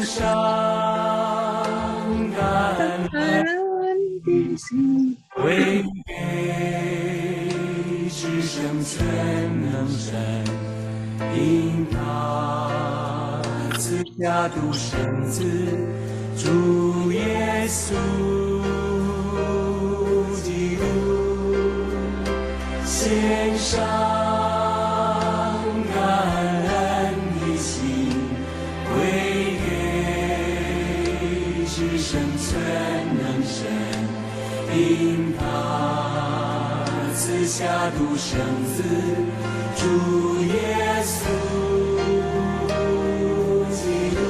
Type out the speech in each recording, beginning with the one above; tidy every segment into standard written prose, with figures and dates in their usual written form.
上感恩的心，归给至圣全能神，因他赐下独生子主耶稣基督，献上感恩的心，归给至圣全能神，因他赐下独生子主耶稣基督。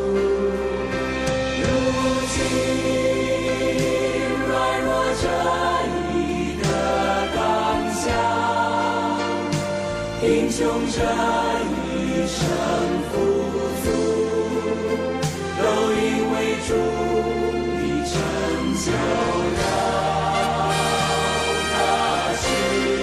如今软弱着你的刚强，贫穷着一生富足，都因为主你成就了大事。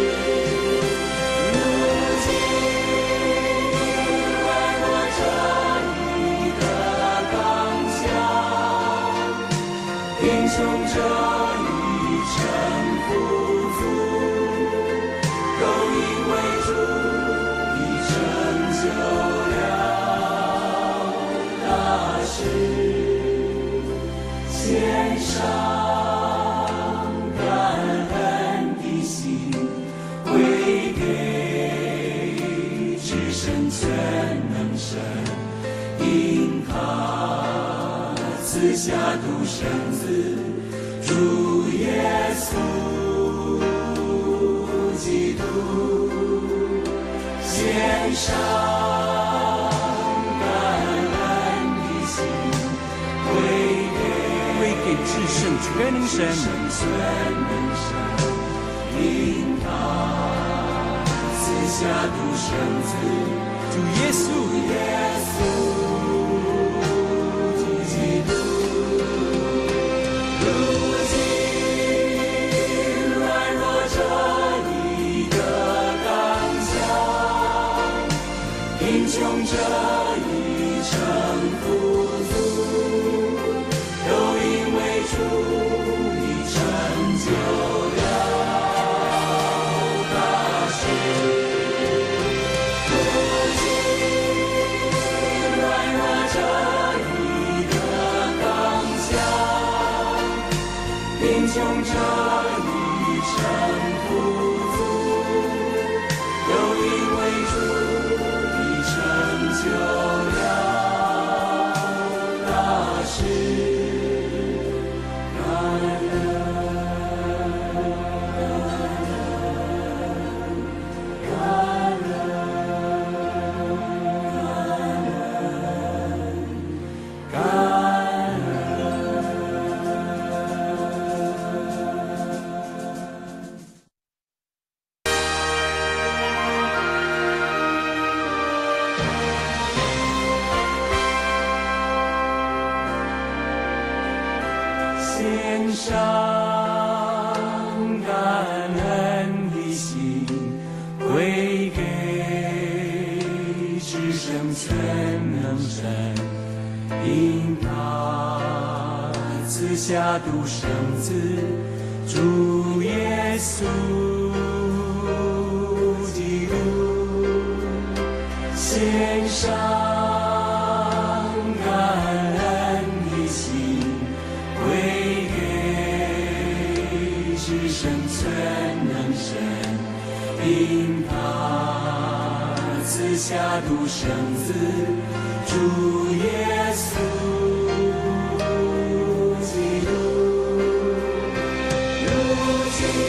如今软弱着你的刚强，贫穷着一生富足，都因为主你成就了大事。献上感恩的心，归给至圣全能神，因他赐下独生子主耶稣基督，献上感恩的心，归给至圣全能神，因他赐下独生子主耶稣基督。如今软弱着你的刚强，贫穷着一生富足，都因为主你成就了大事。如今软弱着你的刚强，贫穷着一生富足，都因为主你成就了大事。献上感恩的心，归给至圣全能神，因他赐下独生子主耶稣基督，献上感恩的心，归给至圣全能神，因他赐下独生子主耶稣基督。如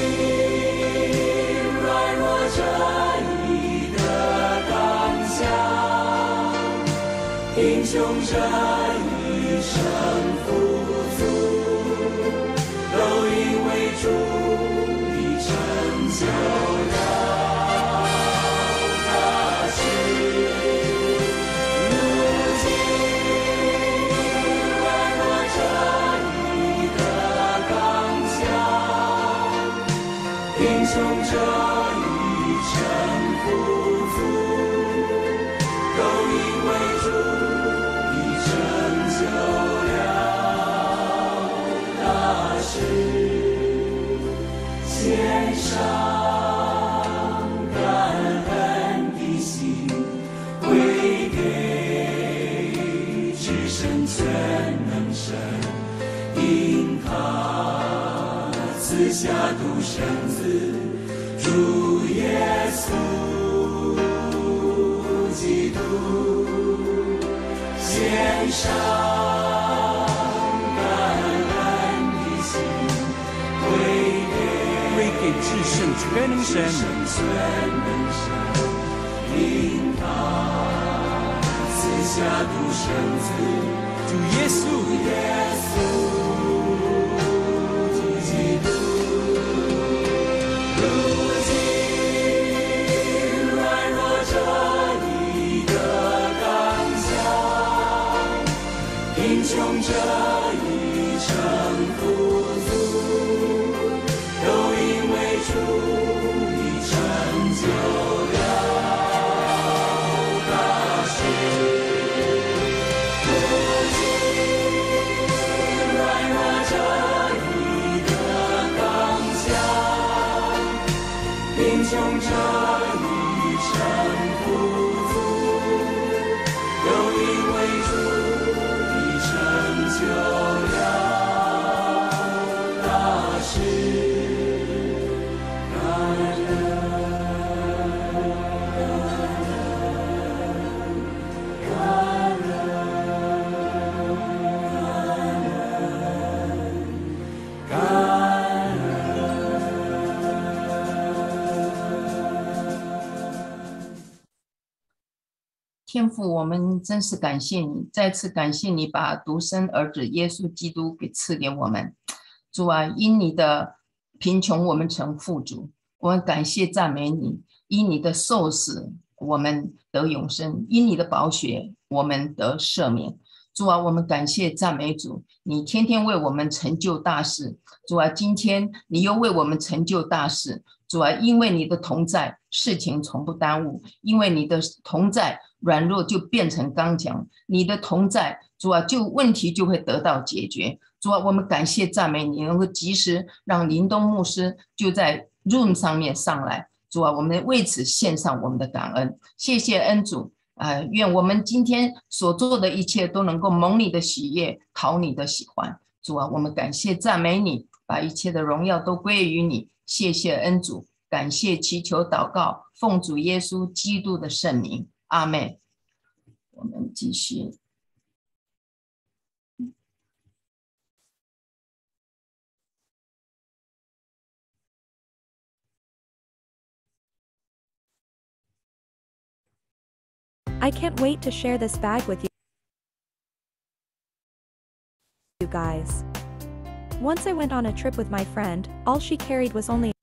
今软弱着你的刚强，贫穷着一生富足，都因为主你成就了大事。如今软弱着你的刚强，贫穷着一生富足，都因为主你成就圣子，主耶稣基督，献上感恩的心，归给至圣全能神，因他赐下独生子，主耶稣。贫穷这一生富足，都因为主已成就了大事。如今软弱这一个刚强，贫穷这一生富足，都因为主成就了大事，感恩，感恩，感恩。 天父，我们真是感谢你，再次感谢你把独生儿子耶稣基督给赐给我们。主啊，因你的贫穷我们成富足，我们感谢赞美你。因你的受死我们得永生，因你的宝血我们得赦免。主啊，我们感谢赞美主，你天天为我们成就大事。主啊，今天你又为我们成就大事。主啊，因为你的同在，事情从不耽误；因为你的同在，软弱就变成刚强。你的同在，主啊，就问题就会得到解决。主啊，我们感谢赞美你，能够及时让林东牧师就在 Zoom 上面上来。主啊，我们为此献上我们的感恩，谢谢恩主。愿我们今天所做的一切都能够蒙你的喜悦，讨你的喜欢。主啊，我们感谢赞美你，把一切的荣耀都归于你。谢谢恩主，感谢祈求祷告，奉主耶稣基督的圣名，阿们。我们继续。 I can't wait to share this bag with you guys. Once I went on a trip with my friend, all she carried was only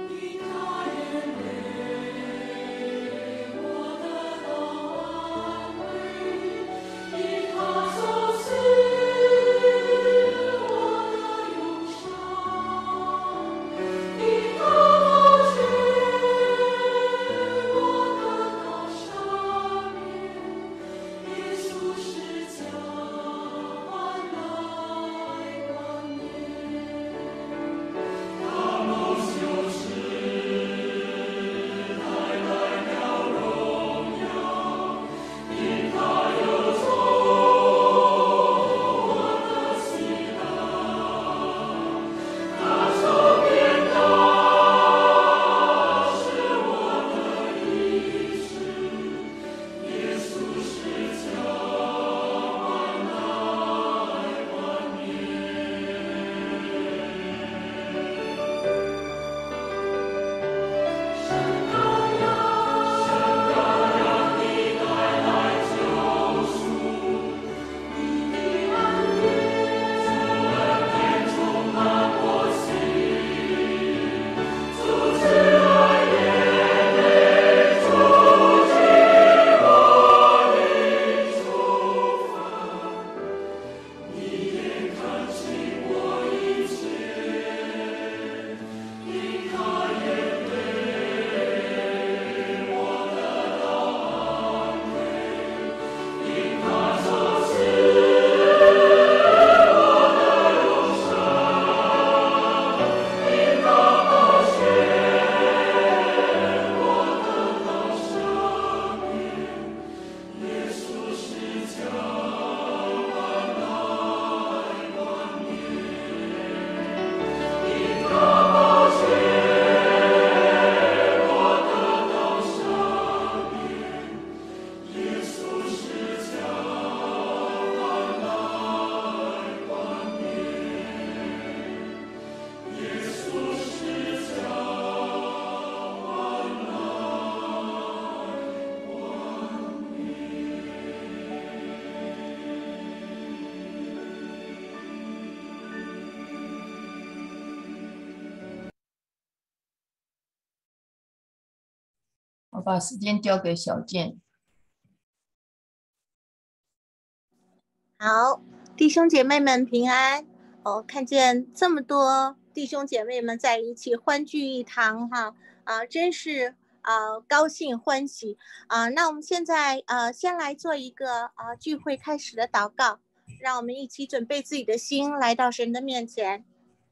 我把时间交给小健。 好，弟兄姐妹们平安。看见这么多弟兄姐妹们在一起欢聚一堂哈，真是高兴欢喜那我们现在先来做一个聚会开始的祷告，让我们一起准备自己的心来到神的面前。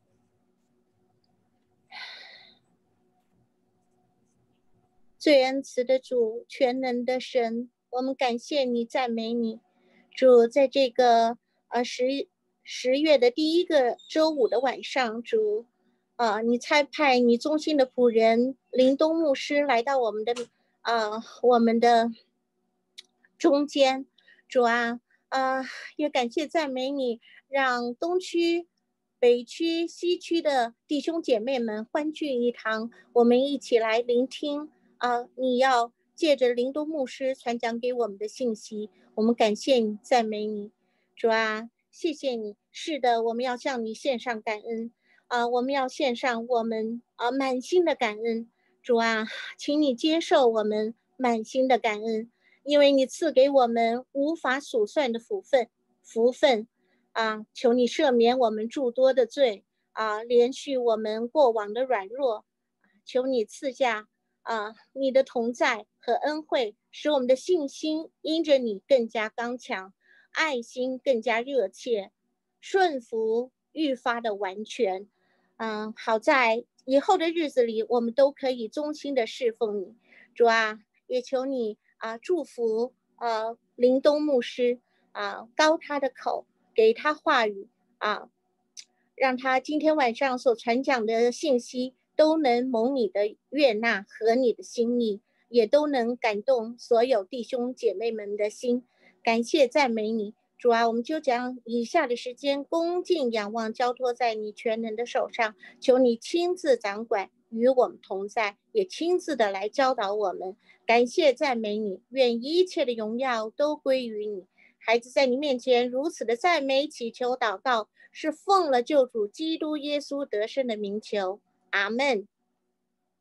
最恩慈的主，全能的神，我们感谢你，赞美你。主，在这个十月的第一个周五的晚上，主你差派你忠心的仆人林东牧师来到我们的中间。主也感谢赞美你，让东区、北区、西区的弟兄姐妹们欢聚一堂，我们一起来聆听你要借着林东牧师传讲给我们的信息。我们感谢你，赞美你。主谢谢你。是的，我们要向你献上感恩我们要献上我们满心的感恩。主请你接受我们满心的感恩，因为你赐给我们无法数算的福分求你赦免我们诸多的罪连续我们过往的软弱，求你赐下你的同在和恩惠，使我们的信心因着你更加刚强，爱心更加热切，顺服愈发的完全好在以后的日子里我们都可以忠心的侍奉你。主也求你祝福林东牧师高他的口，给他话语让他今天晚上所传讲的信息都能蒙你的悦纳和你的心意，也都能感动所有弟兄姐妹们的心。感谢赞美你。主我们就将以下的时间恭敬仰望交托在你全能的手上，求你亲自掌管，与我们同在，也亲自的来教导我们。感谢赞美你，愿一切的荣耀都归于你。孩子在你面前如此的赞美祈求祷告，是奉了救主基督耶稣得胜的名求，阿们。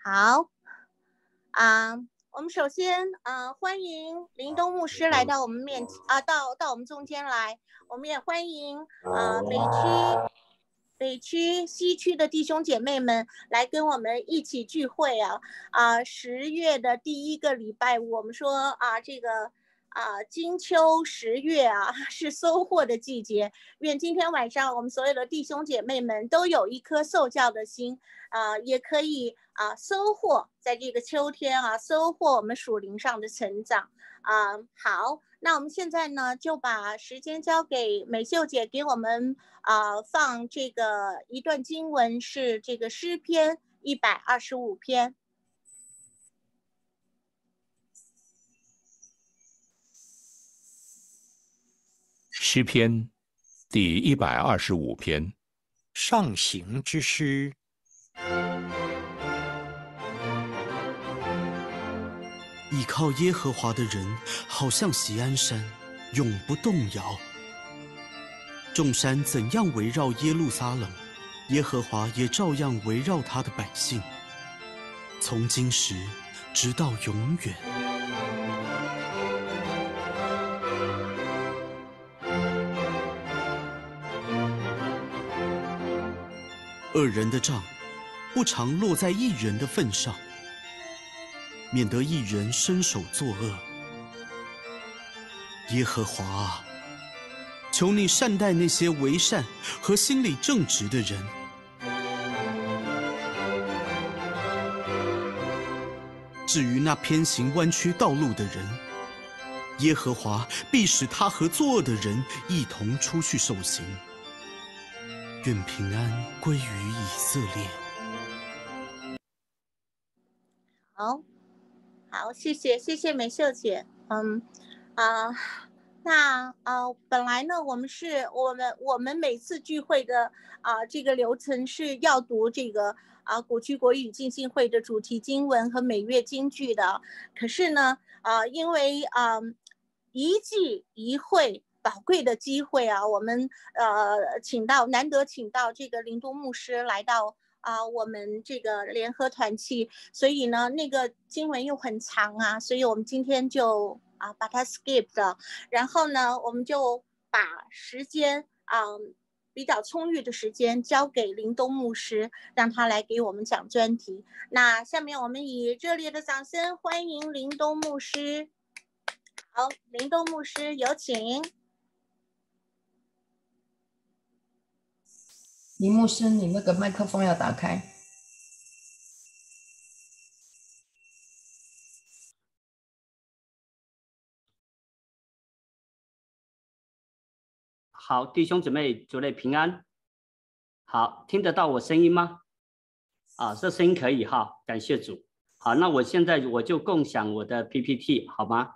好，我们首先欢迎林东牧师来到我们到我们中间来，我们也欢迎北区、西区的弟兄姐妹们来跟我们一起聚会10月的第1个礼拜五，我们说这个金秋10月是收获的季节，愿今天晚上我们所有的弟兄姐妹们都有一颗受教的心也可以收获在这个秋天收获我们属灵上的成长好，那我们现在呢就把时间交给美秀姐，给我们放这个一段经文，是这个诗篇125篇。 诗篇第125篇， 上行之诗。 倚靠耶和华的人，好像锡安山，永不动摇。众山怎样围绕耶路撒冷，耶和华也照样围绕他的百姓，从今时直到永远。恶人的杖不常落在义人的份上，免得义人伸手作恶。耶和华啊，求你善待那些为善和心里正直的人。至于那偏行弯曲道路的人，耶和华必使他和作恶的人一同出去受刑。愿平安归于以色列。 好，谢谢美秀姐。本来呢，我们每次聚会的这个流程是要读这个古区国语浸信会的主题经文和每月金句的。可是呢，因为一季一会宝贵的机会我们难得请到这个林东牧师来到我们这个联合团契，所以呢那个经文又很长所以我们今天就把它 skip 了，然后呢我们就把时间比较充裕的时间交给林东牧师，让他来给我们讲专题。那下面我们以热烈的掌声欢迎林东牧师。好，林东牧师有请。 林牧师，你那个麦克风要打开。 好，弟兄姊妹，主内平安。好，听得到我声音吗？这声音可以哈，感谢主。好，那我现在就共享我的 PPT 好吗？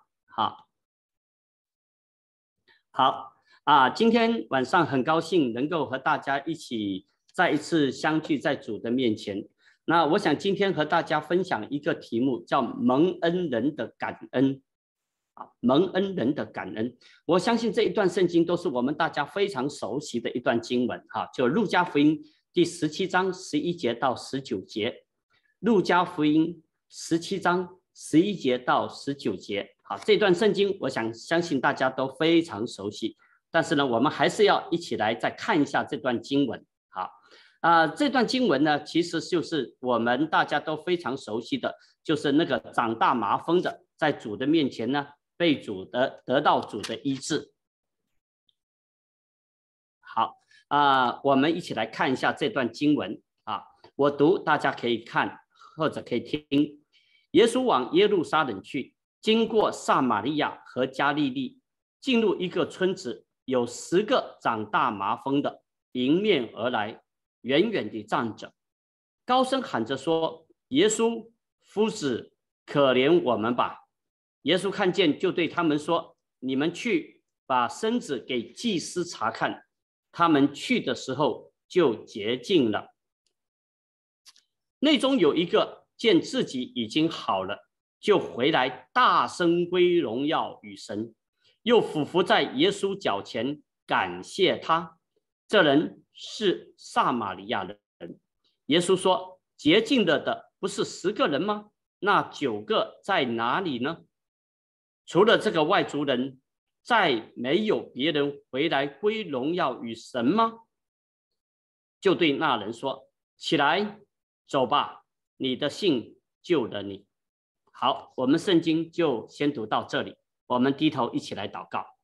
好，今天晚上很高兴能够和大家一起再一次相聚在主的面前。那我想今天和大家分享一个题目，叫蒙恩人的感恩。蒙恩人的感恩，我相信这一段圣经都是我们大家非常熟悉的一段经文就路加福音第17章11节到19节。路加福音17章11节到19节。这段圣经我相信大家都非常熟悉，但是呢我们还是要一起来再看一下这段经文。这段经文呢其实就是我们大家都非常熟悉的，就是那个长大麻风的在主的面前呢被得到主的医治。好我们一起来看一下这段经文我读，大家可以看或者可以听。耶稣往耶路撒冷去，经过撒玛利亚和加利利，进入一个村子，有10个长大麻风的迎面而来，远远地站着，高声喊着说：耶稣，夫子，可怜我们吧。耶稣看见，就对他们说：你们去把身子给祭司查看。他们去的时候就洁净了。内中有一个见自己已经好了，就回来大声归荣耀与神，又俯伏在耶稣脚前感谢他。这人是撒玛利亚人。耶稣说：洁净了的不是10个人吗？那9个在哪里呢？除了这个外族人，再没有别人回来归荣耀与神吗？就对那人说：起来，走吧，你的信救了你。好，我们圣经就先读到这里，我们低头一起来祷告。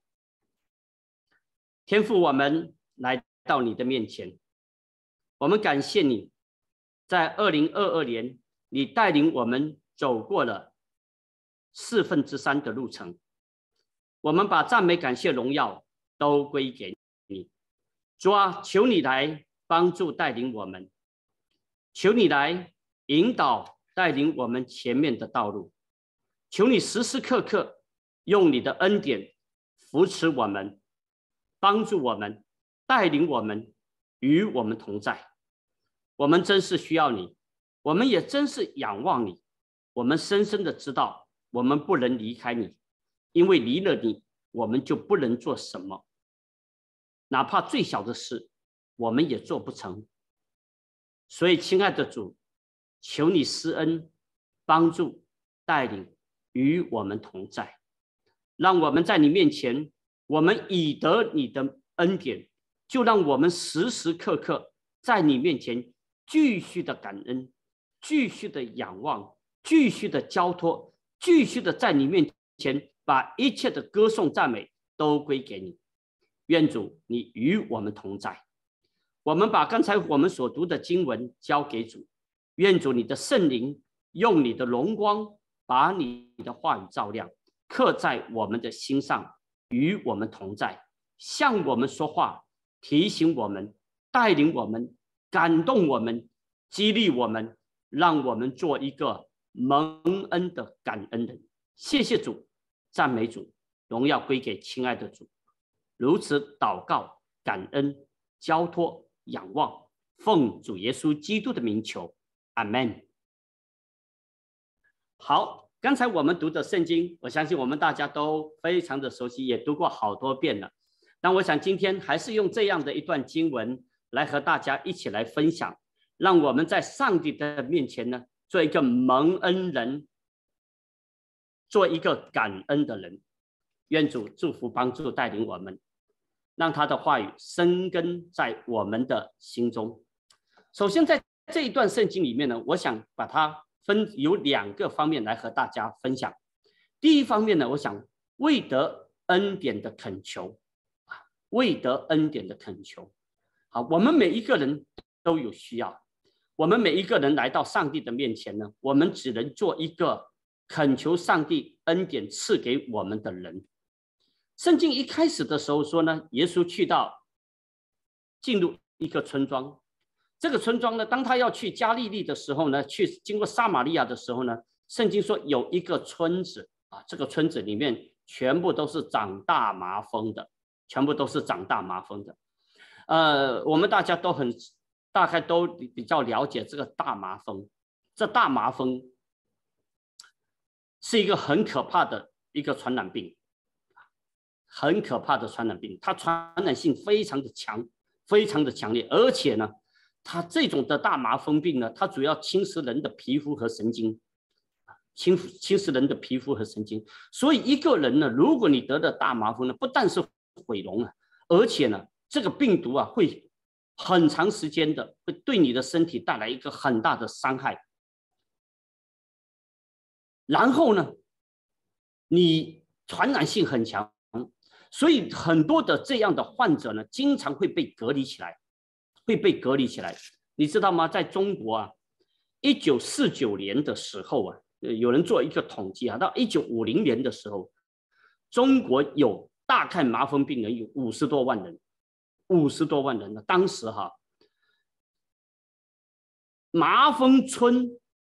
天父，我们来到你的面前，我们感谢你，在2022年，你带领我们走过了3/4的路程。我们把赞美、感谢、荣耀都归给你。主啊，求你来帮助带领我们，求你来引导带领我们前面的道路，求你时时刻刻用你的恩典扶持我们，帮助我们，带领我们，与我们同在。我们真是需要你，我们也真是仰望你。我们深深的知道，我们不能离开你，因为离了你，我们就不能做什么，哪怕最小的事，我们也做不成。所以，亲爱的主，求你施恩，帮助、带领，与我们同在，让我们在你面前，我们以得你的恩典，就让我们时时刻刻在你面前继续的感恩，继续的仰望，继续的交托，继续的在你面前把一切的歌颂赞美都归给你。愿主你与我们同在。我们把刚才我们所读的经文交给主，愿主你的圣灵用你的荣光把你的话语照亮，刻在我们的心上，与我们同在，向我们说话，提醒我们，带领我们，感动我们，激励我们，让我们做一个蒙恩的感恩人。谢谢主，赞美主，荣耀归给亲爱的主。如此祷告、感恩、交托、仰望，奉主耶稣基督的名求，阿们。好，刚才我们读的圣经，我相信我们大家都非常的熟悉，也读过好多遍了。但我想今天还是用这样的一段经文来和大家一起来分享，让我们在上帝的面前呢，做一个蒙恩人，做一个感恩的人。愿主祝福、帮助、带领我们，让他的话语生根在我们的心中。首先，在这一段圣经里面呢，我想把它有2个方面来和大家分享。第一方面呢，我想为得恩典的恳求，为得恩典的恳求。好，我们每一个人都有需要，我们每一个人来到上帝的面前呢，我们只能做一个恳求上帝恩典赐给我们的人。圣经一开始的时候说呢，耶稣进入一个村庄，这个村庄呢，当他要去加利利的时候呢，经过撒玛利亚的时候呢，圣经说有一个村子啊，这个村子里面全部都是长大麻风的，全部都是长大麻风的。我们大家都大概都比较了解这个大麻风。这大麻风是一个很可怕的一个传染病，很可怕的传染病，它传染性非常的强，非常的强烈，而且呢，它这种的大麻风病呢，它主要侵蚀人的皮肤和神经，侵蚀人的皮肤和神经。所以一个人呢，如果你得了大麻风呢，不但是毁容啊，而且呢，这个病毒啊会很长时间的会对你的身体带来一个很大的伤害。然后呢，你传染性很强，所以很多的这样的患者呢，经常会被隔离起来，你知道吗？在中国啊，1949年的时候啊，有人做一个统计啊，到1950年的时候，中国有大概麻风病人有50多万人，50多万人呢。当时麻风村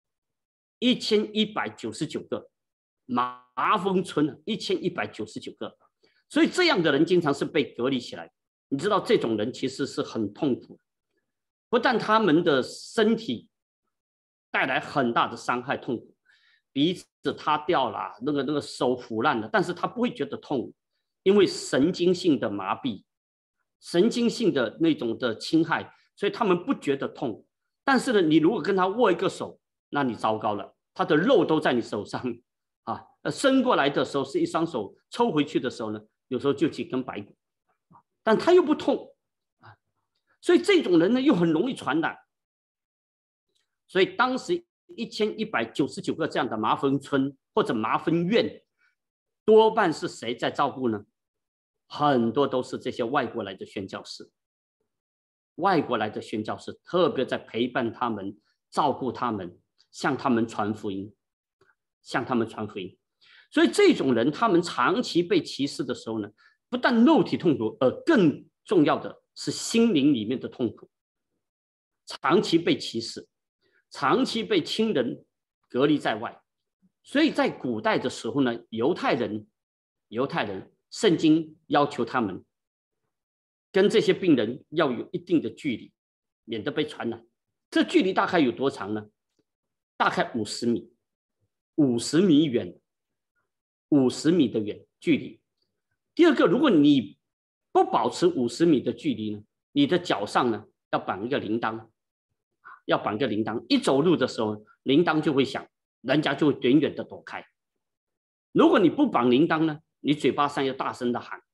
1199个，麻风村1199个。所以这样的人经常是被隔离起来。你知道这种人其实是很痛苦的，不但他们的身体带来很大的伤害痛苦，鼻子塌掉了，那个手腐烂了，但是他不会觉得痛，因为神经性的麻痹，神经性的那种的侵害，所以他们不觉得痛。但是呢，你如果跟他握一个手， 那你糟糕了，他的肉都在你手上啊，伸过来的时候是一双手，抽回去的时候呢，有时候就几根白骨，但他又不痛啊，所以这种人呢又很容易传染。所以当时1199个这样的麻风村或者麻风院，多半是谁在照顾呢？很多都是这些外国来的宣教士，外国来的宣教士特别在陪伴他们、照顾他们，向他们传福音，向他们传福音。所以这种人，他们长期被歧视的时候呢，不但肉体痛苦，而更重要的是心灵里面的痛苦。长期被歧视，长期被亲人隔离在外。所以在古代的时候呢，犹太人圣经要求他们跟这些病人要有一定的距离，免得被传染。这距离大概有多长呢？大概50米，50米远，50米的距离。第二个，如果你不保持50米的距离呢，你的脚上呢要绑一个铃铛，一走路的时候，铃铛就会响，人家就会远远的躲开。如果你不绑铃铛呢，你嘴巴上要大声的喊：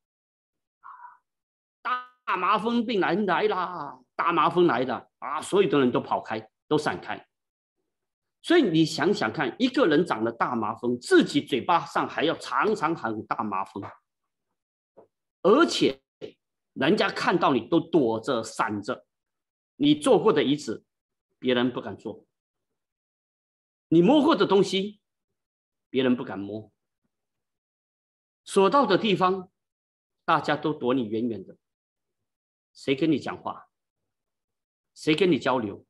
大麻风病来啦！大麻风来了啊！所有的人都跑开，都闪开。所以你想想看，一个人长了大麻风，自己嘴巴上还要常常喊大麻风，而且人家看到你都躲着闪着，你坐过的椅子别人不敢坐，你摸过的东西别人不敢摸，所到的地方大家都躲你远远的，谁跟你讲话，谁跟你交流，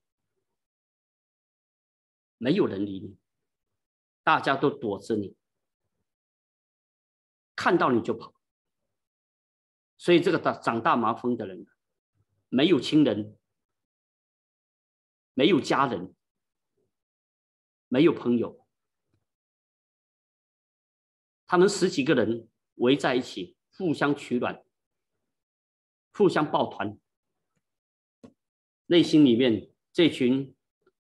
没有人理你，大家都躲着你，看到你就跑。所以这个长大麻风的人，没有亲人，没有家人，没有朋友，他们10几个人围在一起，互相取暖，互相抱团，内心里面这群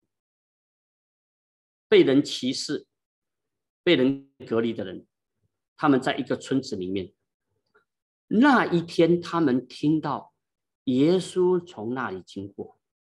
被人歧视、被人隔离的人，他们在一个村子里面。那一天，他们听到耶稣从那里经过，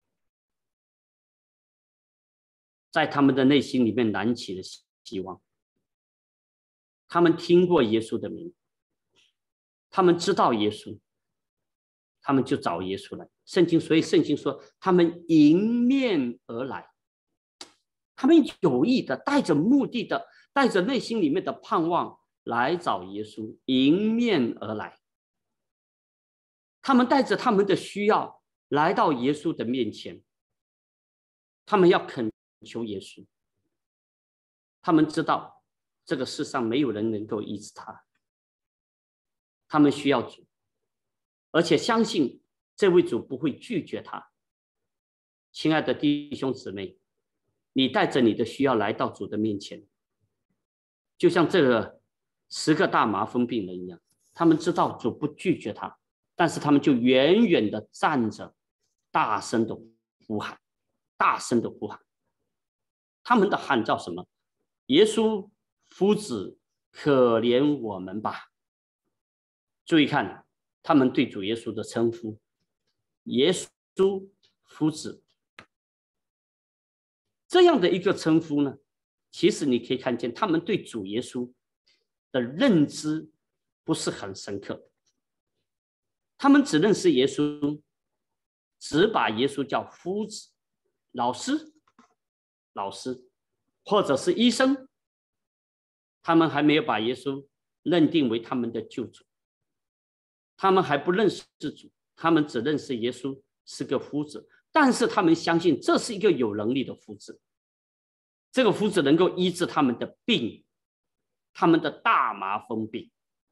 在他们的内心里面燃起了希望。他们听过耶稣的名，他们知道耶稣，他们就找耶稣来。所以圣经说，他们迎面而来，他们有意的、带着目的的、带着内心里面的盼望来找耶稣，迎面而来。他们带着他们的需要来到耶稣的面前，他们要恳求耶稣。他们知道这个世上没有人能够医治他，他们需要主，而且相信这位主不会拒绝他。亲爱的弟兄姊妹，你带着你的需要来到主的面前，就像这个10个大麻风病人一样，他们知道主不拒绝他，但是他们就远远的站着，大声的呼喊，大声的呼喊。他们的喊叫什么？耶稣夫子，可怜我们吧。注意看他们对主耶稣的称呼，耶稣夫子。这样的一个称呼呢，其实你可以看见他们对主耶稣的认知不是很深刻，他们只认识耶稣，只把耶稣叫夫子、老师，或者是医生，他们还没有把耶稣认定为他们的救主，他们还不认识主，他们只认识耶稣是个夫子，但是他们相信这是一个有能力的夫子，这个夫子能够医治他们的病，他们的大麻风病。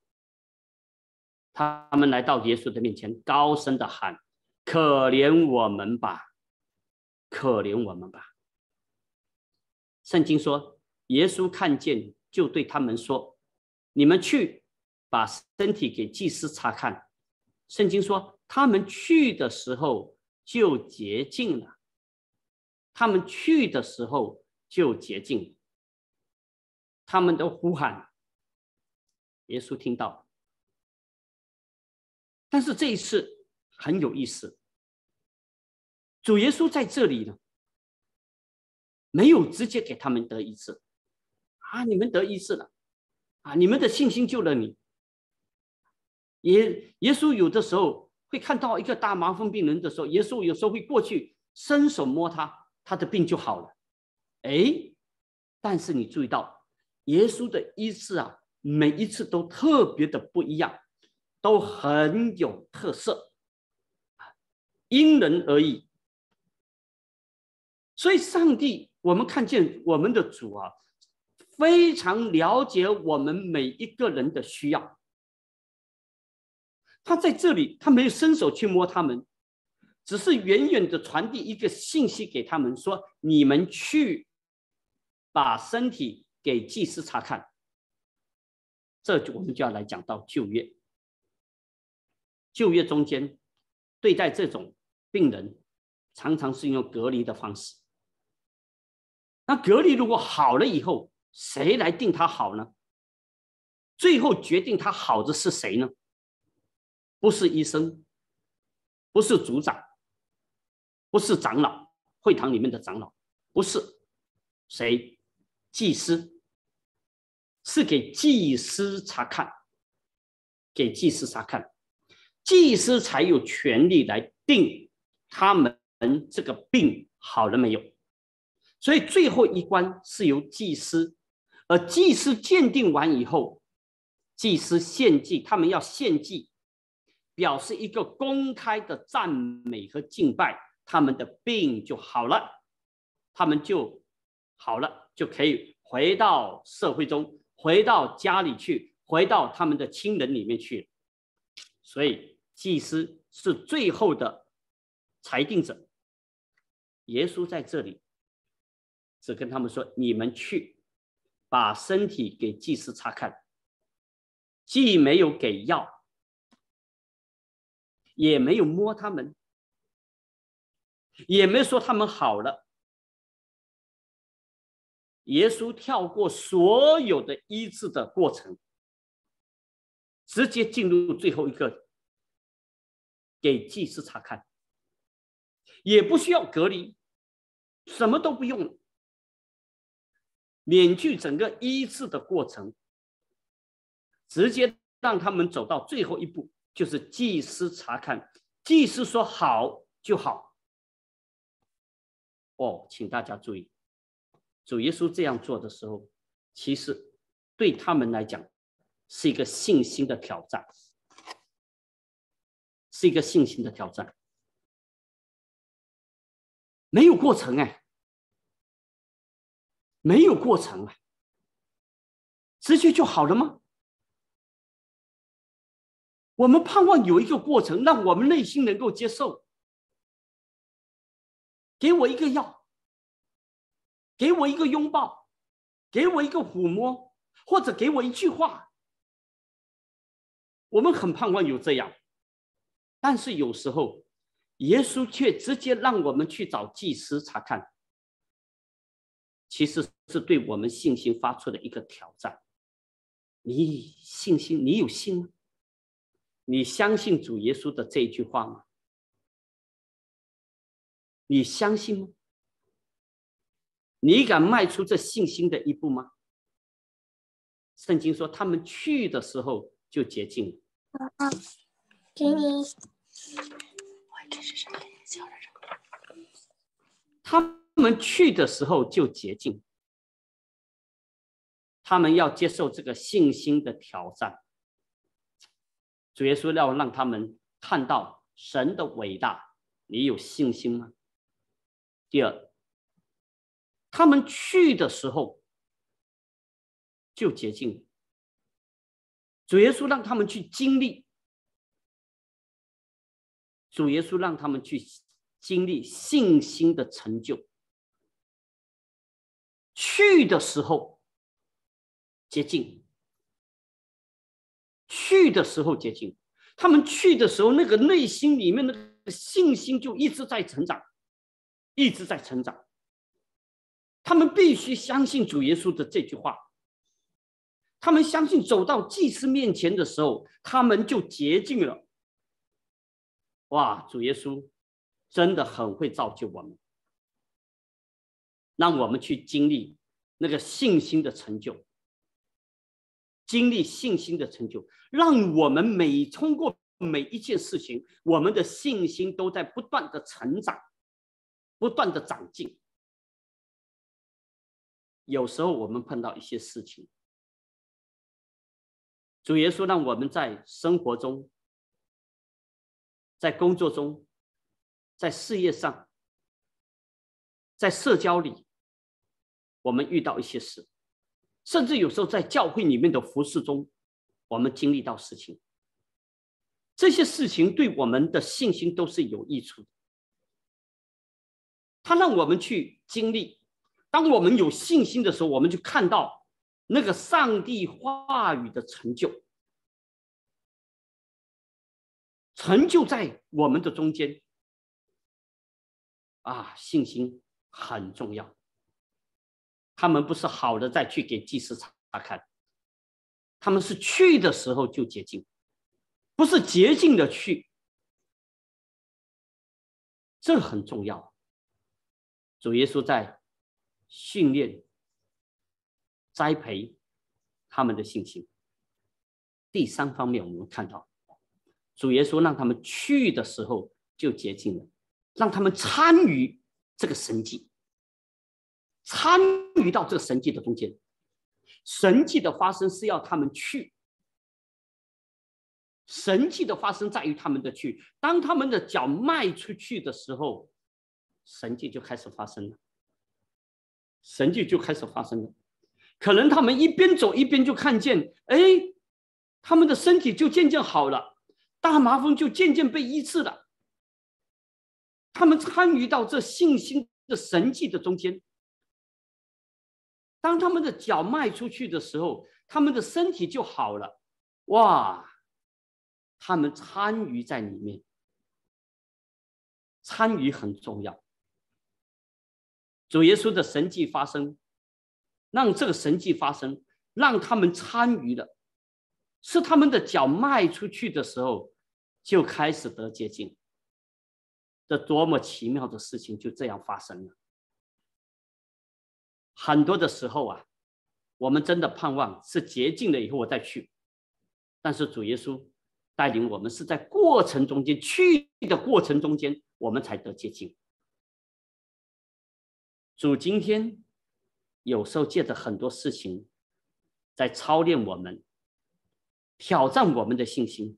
他们来到耶稣的面前，高声的喊：可怜我们吧，可怜我们吧。圣经说，耶稣看见就对他们说，你们去把身体给祭司查看。圣经说，他们去的时候就洁净了，他们去的时候就洁净。他们的呼喊，耶稣听到。但是这一次很有意思，主耶稣在这里呢，没有直接给他们得医治啊，你们得医治了啊，你们的信心救了你。耶稣有的时候会看到一个大麻风病人的时候，耶稣有时候会过去伸手摸他，他的病就好了。但是你注意到耶稣的医治啊，每一次都特别的不一样，都很有特色，因人而异。所以上帝，我们看见我们的主啊，非常了解我们每一个人的需要。他在这里，他没有伸手去摸他们，只是远远的传递一个信息给他们，说你们去把身体给祭司查看。这我们就要来讲到旧约。旧约中间对待这种病人，常常是用隔离的方式。那隔离如果好了以后，谁来定他好呢？最后决定他好的是谁呢？不是医生，不是组长，不是长老，会堂里面的长老，不是谁？祭司，是给祭司查看，给祭司查看，祭司才有权利来定他们这个病好了没有。所以最后一关是由祭司，而祭司鉴定完以后，祭司献祭，他们要献祭，表示一个公开的赞美和敬拜，他们的病就好了，他们就好了，就可以回到社会中，回到家里去，回到他们的亲人里面去。所以祭司是最后的裁定者。耶稣在这里只跟他们说，你们去把身体给祭司查看，既没有给药，也没有摸他们，也没有说他们好了。耶稣跳过所有的医治的过程，直接进入最后一个，给祭司查看，也不需要隔离，什么都不用了，免去整个医治的过程，直接让他们走到最后一步，就是祭司查看，祭司说好就好。请大家注意，主耶稣这样做的时候，其实对他们来讲是一个信心的挑战，是一个信心的挑战。没有过程没有过程直接就好了吗？我们盼望有一个过程，让我们内心能够接受。给我一个药，给我一个拥抱，给我一个抚摸，或者给我一句话，我们很盼望有这样。但是有时候耶稣却直接让我们去找祭司查看，其实是对我们信心发出的一个挑战。你信心，你有信吗？你相信主耶稣的这一句话吗？你相信吗？你敢迈出这信心的一步吗？圣经说他们去的时候就洁净了。 给你。 他们去的时候就洁净，他们要接受这个信心的挑战。主耶稣要让他们看到神的伟大，你有信心吗？第二，他们去的时候就洁净，主耶稣让他们去经历，主耶稣让他们去经历信心的成就。去的时候洁净，去的时候洁净，他们去的时候，那个内心里面的信心就一直在成长，一直在成长。 他们必须相信主耶稣的这句话，他们相信走到祭司面前的时候，他们就洁净了。哇，主耶稣真的很会造就我们，让我们去经历那个信心的成就，经历信心的成就，让我们通过每一件事情，我们的信心都在不断的成长，不断的长进。有时候我们碰到一些事情，主耶稣让我们在生活中，在工作中，在事业上，在社交里，我们遇到一些事，甚至有时候在教会里面的服事中，我们经历到事情，这些事情对我们的信心都是有益处的。它让我们去经历，当我们有信心的时候，我们就看到那个上帝话语的成就，成就在我们的中间。啊，信心很重要。他们不是好的再去给祭司查看，他们是去的时候就洁净，不是洁净的去，这很重要。主耶稣在训练、栽培他们的信心。第三方面，我们看到主耶稣让他们去的时候就洁净了，让他们参与这个神迹，参与到这个神迹的中间。神迹的发生是要他们去，神迹的发生在于他们的去。当他们的脚迈出去的时候，神迹就开始发生了，神迹就开始发生了。可能他们一边走一边就看见，哎，他们的身体就渐渐好了，大麻风就渐渐被医治了。他们参与到这信心的神迹的中间。当他们的脚迈出去的时候，他们的身体就好了。哇，他们参与在里面，参与很重要。主耶稣的神迹发生，让这个神迹发生，让他们参与了，是他们的脚迈出去的时候就开始得洁净。这多么奇妙的事情就这样发生了。很多的时候啊，我们真的盼望是洁净了以后我再去，但是主耶稣带领我们是在过程中间，去的过程中间我们才得洁净。主今天有时候借着很多事情在操练我们，挑战我们的信心。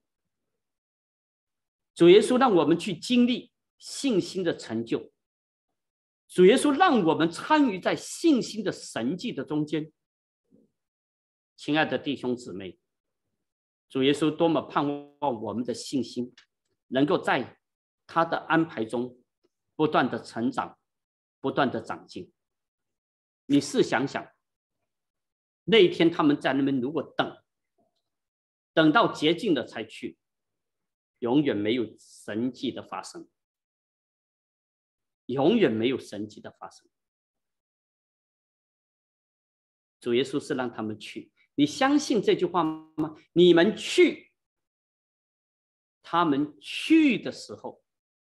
主耶稣让我们去经历信心的成就，主耶稣让我们参与在信心的神迹的中间。亲爱的弟兄姊妹，主耶稣多么盼望我们的信心能够在他的安排中不断的成长，不断的长进。你试想想，那一天他们在那边如果等到洁净了才去，永远没有神迹的发生，永远没有神迹的发生。主耶稣是让他们去，你相信这句话吗？你们去，他们去的时候，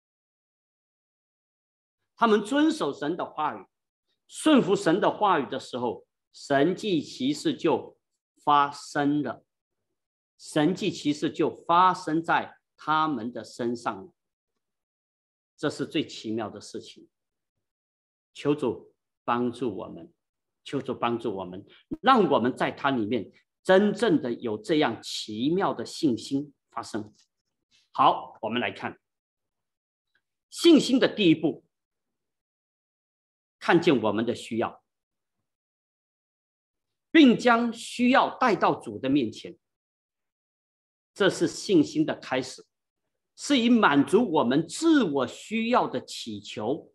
他们遵守神的话语，顺服神的话语的时候，神迹奇事就发生了，神迹奇事就发生在他们的身上。这是最奇妙的事情。求主帮助我们，求主帮助我们，让我们在他里面真正的有这样奇妙的信心发生。好，我们来看信心的第一步，看见我们的需要，并将需要带到主的面前。这是信心的开始，是以满足我们自我需要的祈求。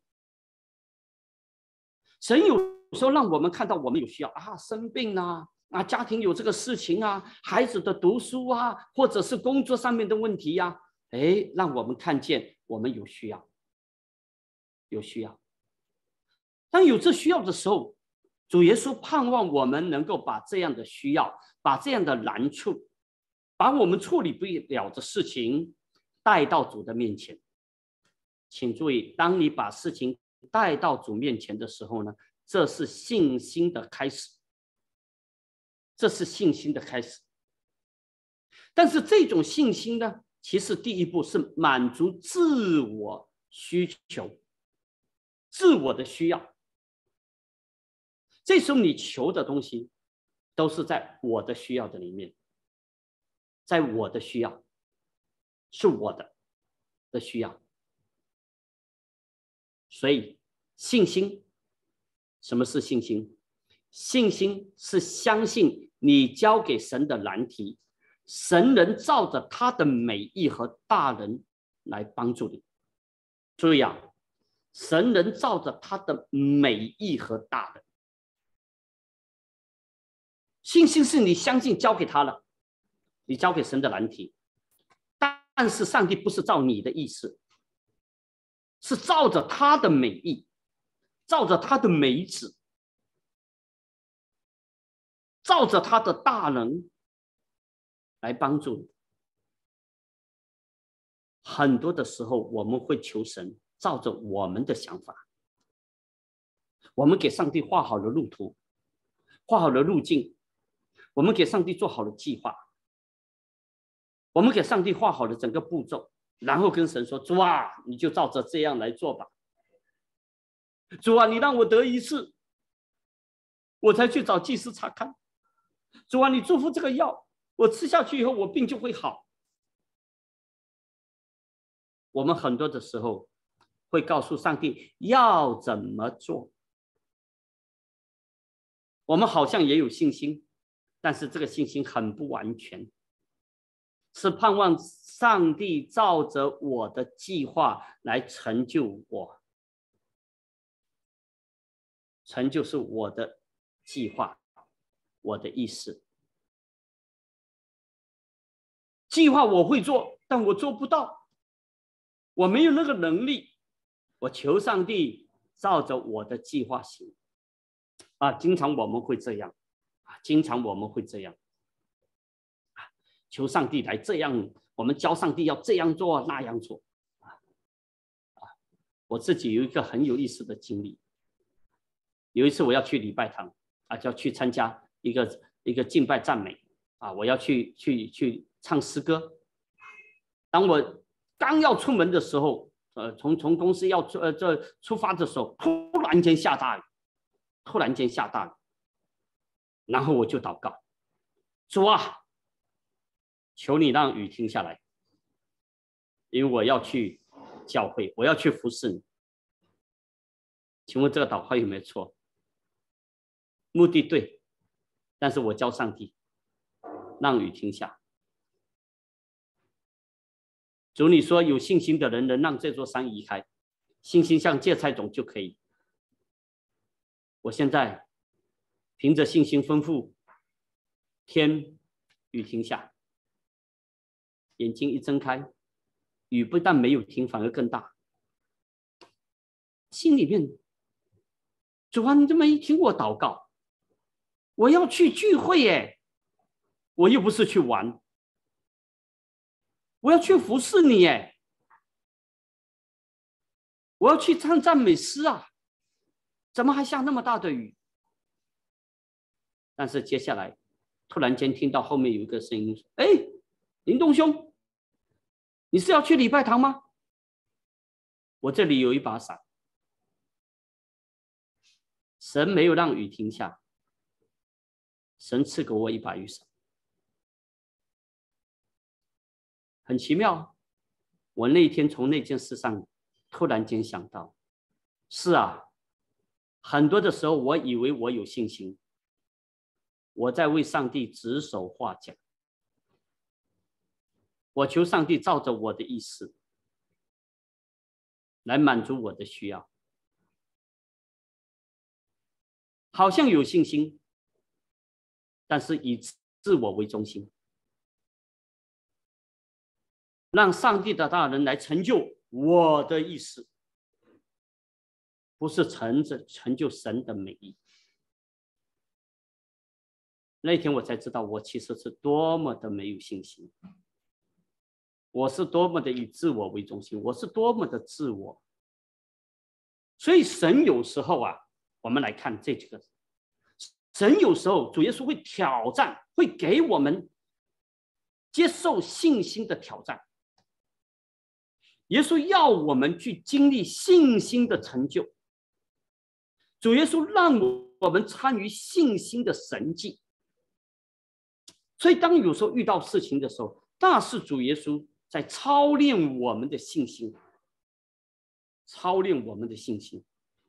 神有时候让我们看到我们有需要啊，生病啊，家庭有这个事情啊，孩子的读书啊，或者是工作上面的问题啊，让我们看见我们有需要，有需要。 当有这需要的时候，主耶稣盼望我们能够把这样的需要，把这样的难处，把我们处理不了的事情带到主的面前。请注意，当你把事情带到主面前的时候呢，这是信心的开始，这是信心的开始。但是这种信心呢，其实第一步是满足自我需求，自我的需要。这时候你求的东西都是在我的需要的里面，在我的需要，是我的需要。所以信心，什么是信心？信心是相信你交给神的难题，神能照着他的美意和大能来帮助你。注意啊，神能照着他的美意和大能。信心是你相信交给他了，你交给神的难题，但是上帝不是照你的意思，是照着他的美意，照着他的美旨，照着他的大能来帮助你。很多的时候我们会求神照着我们的想法，我们给上帝画好了路途，画好了路径，我们给上帝做好了计划，我们给上帝画好了整个步骤，然后跟神说，主啊，你就照着这样来做吧。主啊，你让我得一次，我才去找祭司查看。主啊，你祝福这个药，我吃下去以后我病就会好。我们很多的时候会告诉上帝要怎么做，我们好像也有信心，但是这个信心很不完全，是盼望上帝照着我的计划来成就我。成就是我的计划，我的意思。计划我会做，但我做不到，我没有那个能力。我求上帝照着我的计划行。经常我们会这样，经常我们会这样，求上帝来这样，我们教上帝要这样做那样做。我自己有一个很有意思的经历。有一次我要去礼拜堂就要去参加一个敬拜赞美我要去唱诗歌。当我刚要出门的时候，从公司要出发的时候，突然间下大雨，然后我就祷告，主啊，求你让雨停下来，因为我要去教会，我要去服侍你。请问这个祷告有没有错？目的对，但是我教上帝让雨停下。主，你说有信心的人能让这座山移开，信心像芥菜种就可以。我现在凭着信心吩咐天，雨停下，眼睛一睁开，雨不但没有停，反而更大。心里面，主啊，你怎么没听我祷告？我要去聚会耶，我又不是去玩，我要去服侍你耶，我要去唱赞美诗啊，怎么还下那么大的雨？但是接下来突然间听到后面有一个声音说，哎，林东兄，你是要去礼拜堂吗？我这里有一把伞。神没有让雨停下，神赐给我一把雨伞。很奇妙，我那一天从那件事上突然间想到，是啊，很多的时候我以为我有信心，我在为上帝指手画脚，我求上帝照着我的意思来满足我的需要，好像有信心，但是以自我为中心，让上帝的大能来成就我的意思。 不是成就神的美意。那天我才知道，我其实是多么的没有信心，我是多么的以自我为中心，我是多么的自我。所以神有时候啊，我们来看这几个，神有时候主耶稣会挑战，会给我们接受信心的挑战。耶稣要我们去经历信心的成就，主耶稣让我们参与信心的神迹。所以当有时候遇到事情的时候，那是主耶稣在操练我们的信心，操练我们的信心，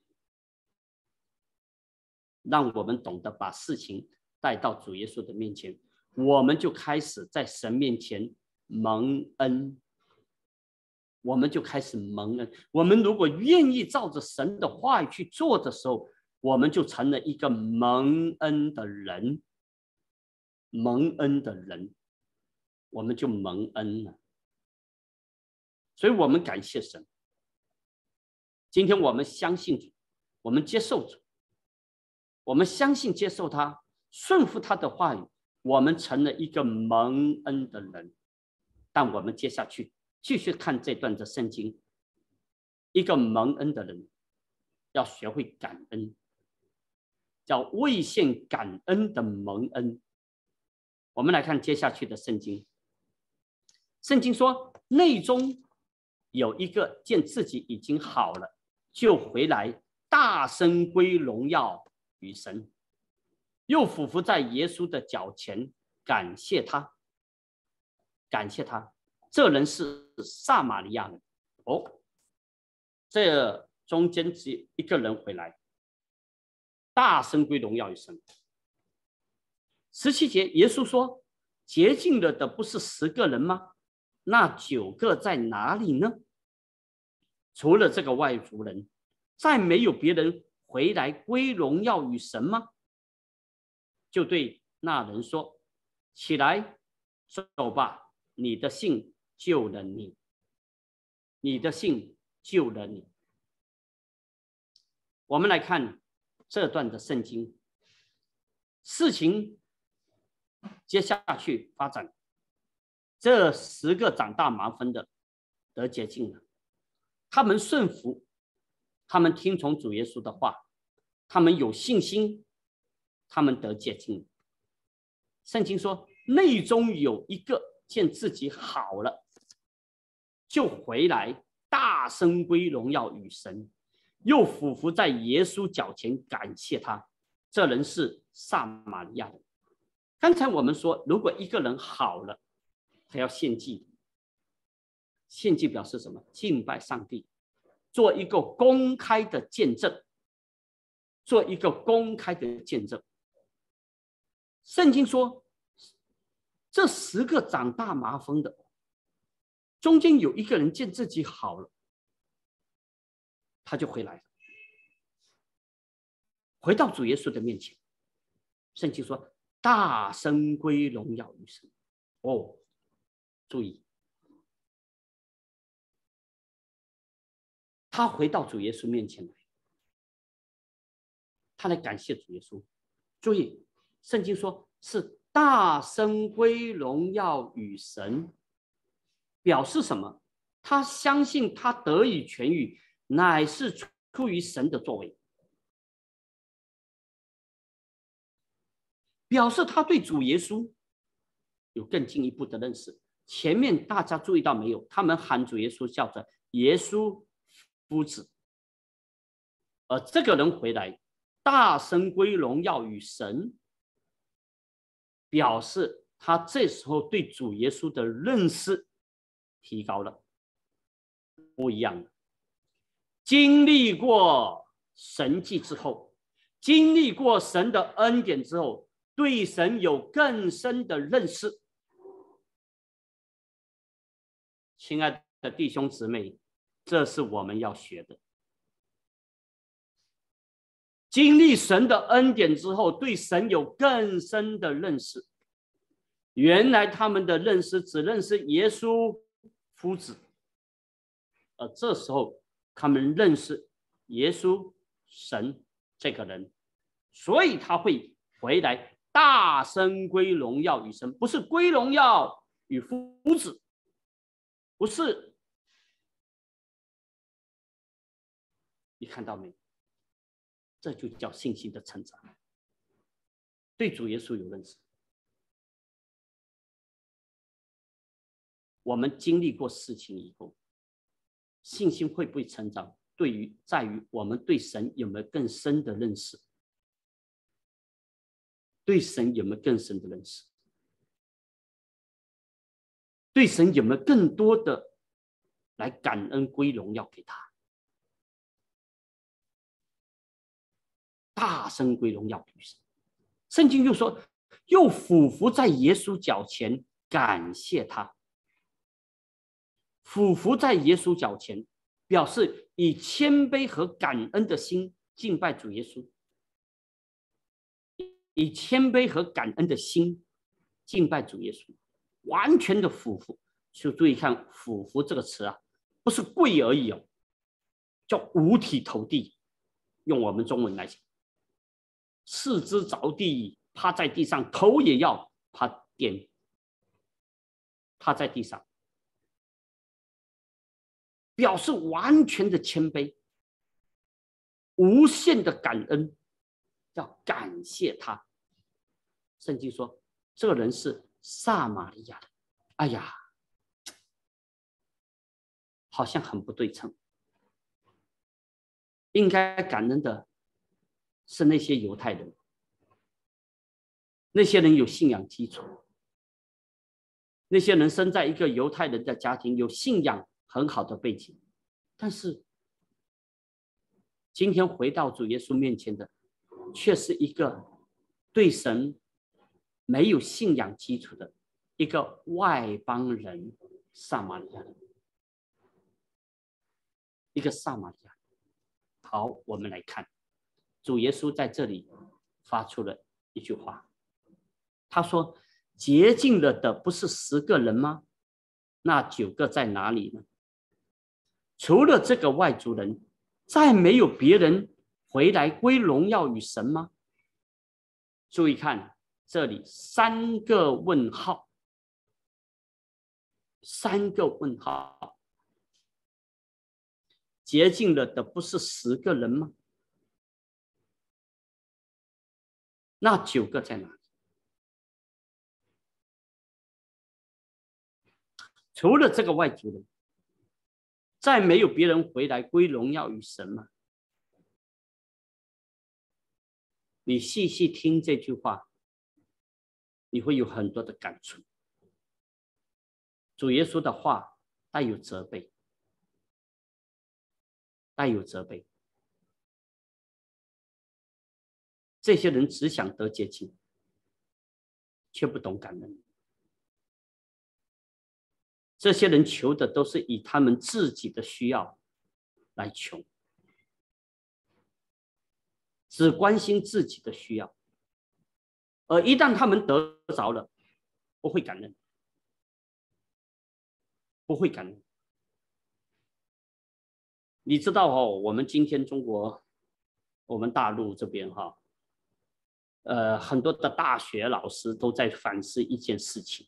让我们懂得把事情带到主耶稣的面前，我们就开始在神面前蒙恩。我们就开始蒙恩。我们如果愿意照着神的话语去做的时候，我们就成了一个蒙恩的人。蒙恩的人，我们就蒙恩了。所以我们感谢神。今天我们相信主，我们接受主，我们相信接受他，顺服他的话语，我们成了一个蒙恩的人。但我们接下去继续看这段的圣经，一个蒙恩的人要学会感恩，叫为献感恩的蒙恩。我们来看接下去的圣经。圣经说，内中有一个见自己已经好了，就回来大声归荣耀与神，又俯伏在耶稣的脚前感谢他，感谢他。这人是撒玛利亚人。哦，这中间只有一个人回来，大声归荣耀与神。17节，耶稣说：“洁净了的不是10个人吗？那9个在哪里呢？除了这个外族人，再没有别人回来归荣耀与神吗？”就对那人说：“起来，走吧，你的信救了你，你的信救了你。”我们来看这段的圣经，事情接下去发展，这10个长大麻风的得洁净了，他们顺服，他们听从主耶稣的话，他们有信心，他们得洁净。圣经说，内中有一个见自己好了，就回来大声归荣耀与神，又俯伏在耶稣脚前感谢他。这人是撒玛利亚人。刚才我们说，如果一个人好了，他要献祭。献祭表示什么？敬拜上帝，做一个公开的见证，做一个公开的见证。圣经说，这10个长大麻风的中间有一个人见自己好了，他就回来了，回到主耶稣的面前。圣经说，大声归荣耀于神。哦，注意，他回到主耶稣面前来，他来感谢主耶稣。注意，圣经说是大声归荣耀与神，表示什么？他相信他得以痊愈，乃是出于神的作为，表示他对主耶稣有更进一步的认识。前面大家注意到没有？他们喊主耶稣叫着耶稣夫子，而这个人回来大声归荣耀与神，表示他这时候对主耶稣的认识提高了，不一样了。经历过神迹之后，经历过神的恩典之后，对神有更深的认识。亲爱的弟兄姊妹，这是我们要学的。经历神的恩典之后，对神有更深的认识。原来他们的认识只认识耶稣夫子，而这时候他们认识耶稣神这个人，所以他会回来大声归荣耀与神，不是归荣耀与夫子，不是。你看到没？这就叫信心的成长，对主耶稣有认识。我们经历过事情以后，信心会不会成长，在于我们对神有没有更深的认识，对神有没有更深的认识，对神有没有更多的来感恩归荣耀给他，大声归荣耀于神。圣经又说，又俯伏在耶稣脚前感谢他。俯伏在耶稣脚前，表示以谦卑和感恩的心敬拜主耶稣，以谦卑和感恩的心敬拜主耶稣，完全的俯伏。就注意看俯伏这个词啊，不是跪而已哦，叫五体投地。用我们中文来讲，四肢着地，趴在地上，头也要趴在地上，表示完全的谦卑，无限的感恩，要感谢他。圣经说，这个人是撒玛利亚人。哎呀，好像很不对称。应该感恩的是那些犹太人，那些人有信仰基础，那些人生在一个犹太人的家庭，有信仰很好的背景。但是今天回到主耶稣面前的，却是一个对神没有信仰基础的一个外邦人，撒玛利亚人，一个撒玛利亚人。好，我们来看主耶稣在这里发出了一句话，他说，洁净了的不是10个人吗？那9个在哪里呢？除了这个外族人，再没有别人回来归荣耀与神吗？注意看这里3个问号，3个问号。洁净了的不是10个人吗？那9个在哪里？除了这个外族人，再没有别人回来归荣耀于神吗？你细细听这句话，你会有很多的感触。主耶稣的话带有责备，带有责备。这些人只想得洁净，却不懂感恩。这些人求的都是以他们自己的需要来求，只关心自己的需要，而一旦他们得着了，不会感恩，不会感恩。你知道哦，我们今天中国，我们大陆这边哈，很多的大学老师都在反思一件事情，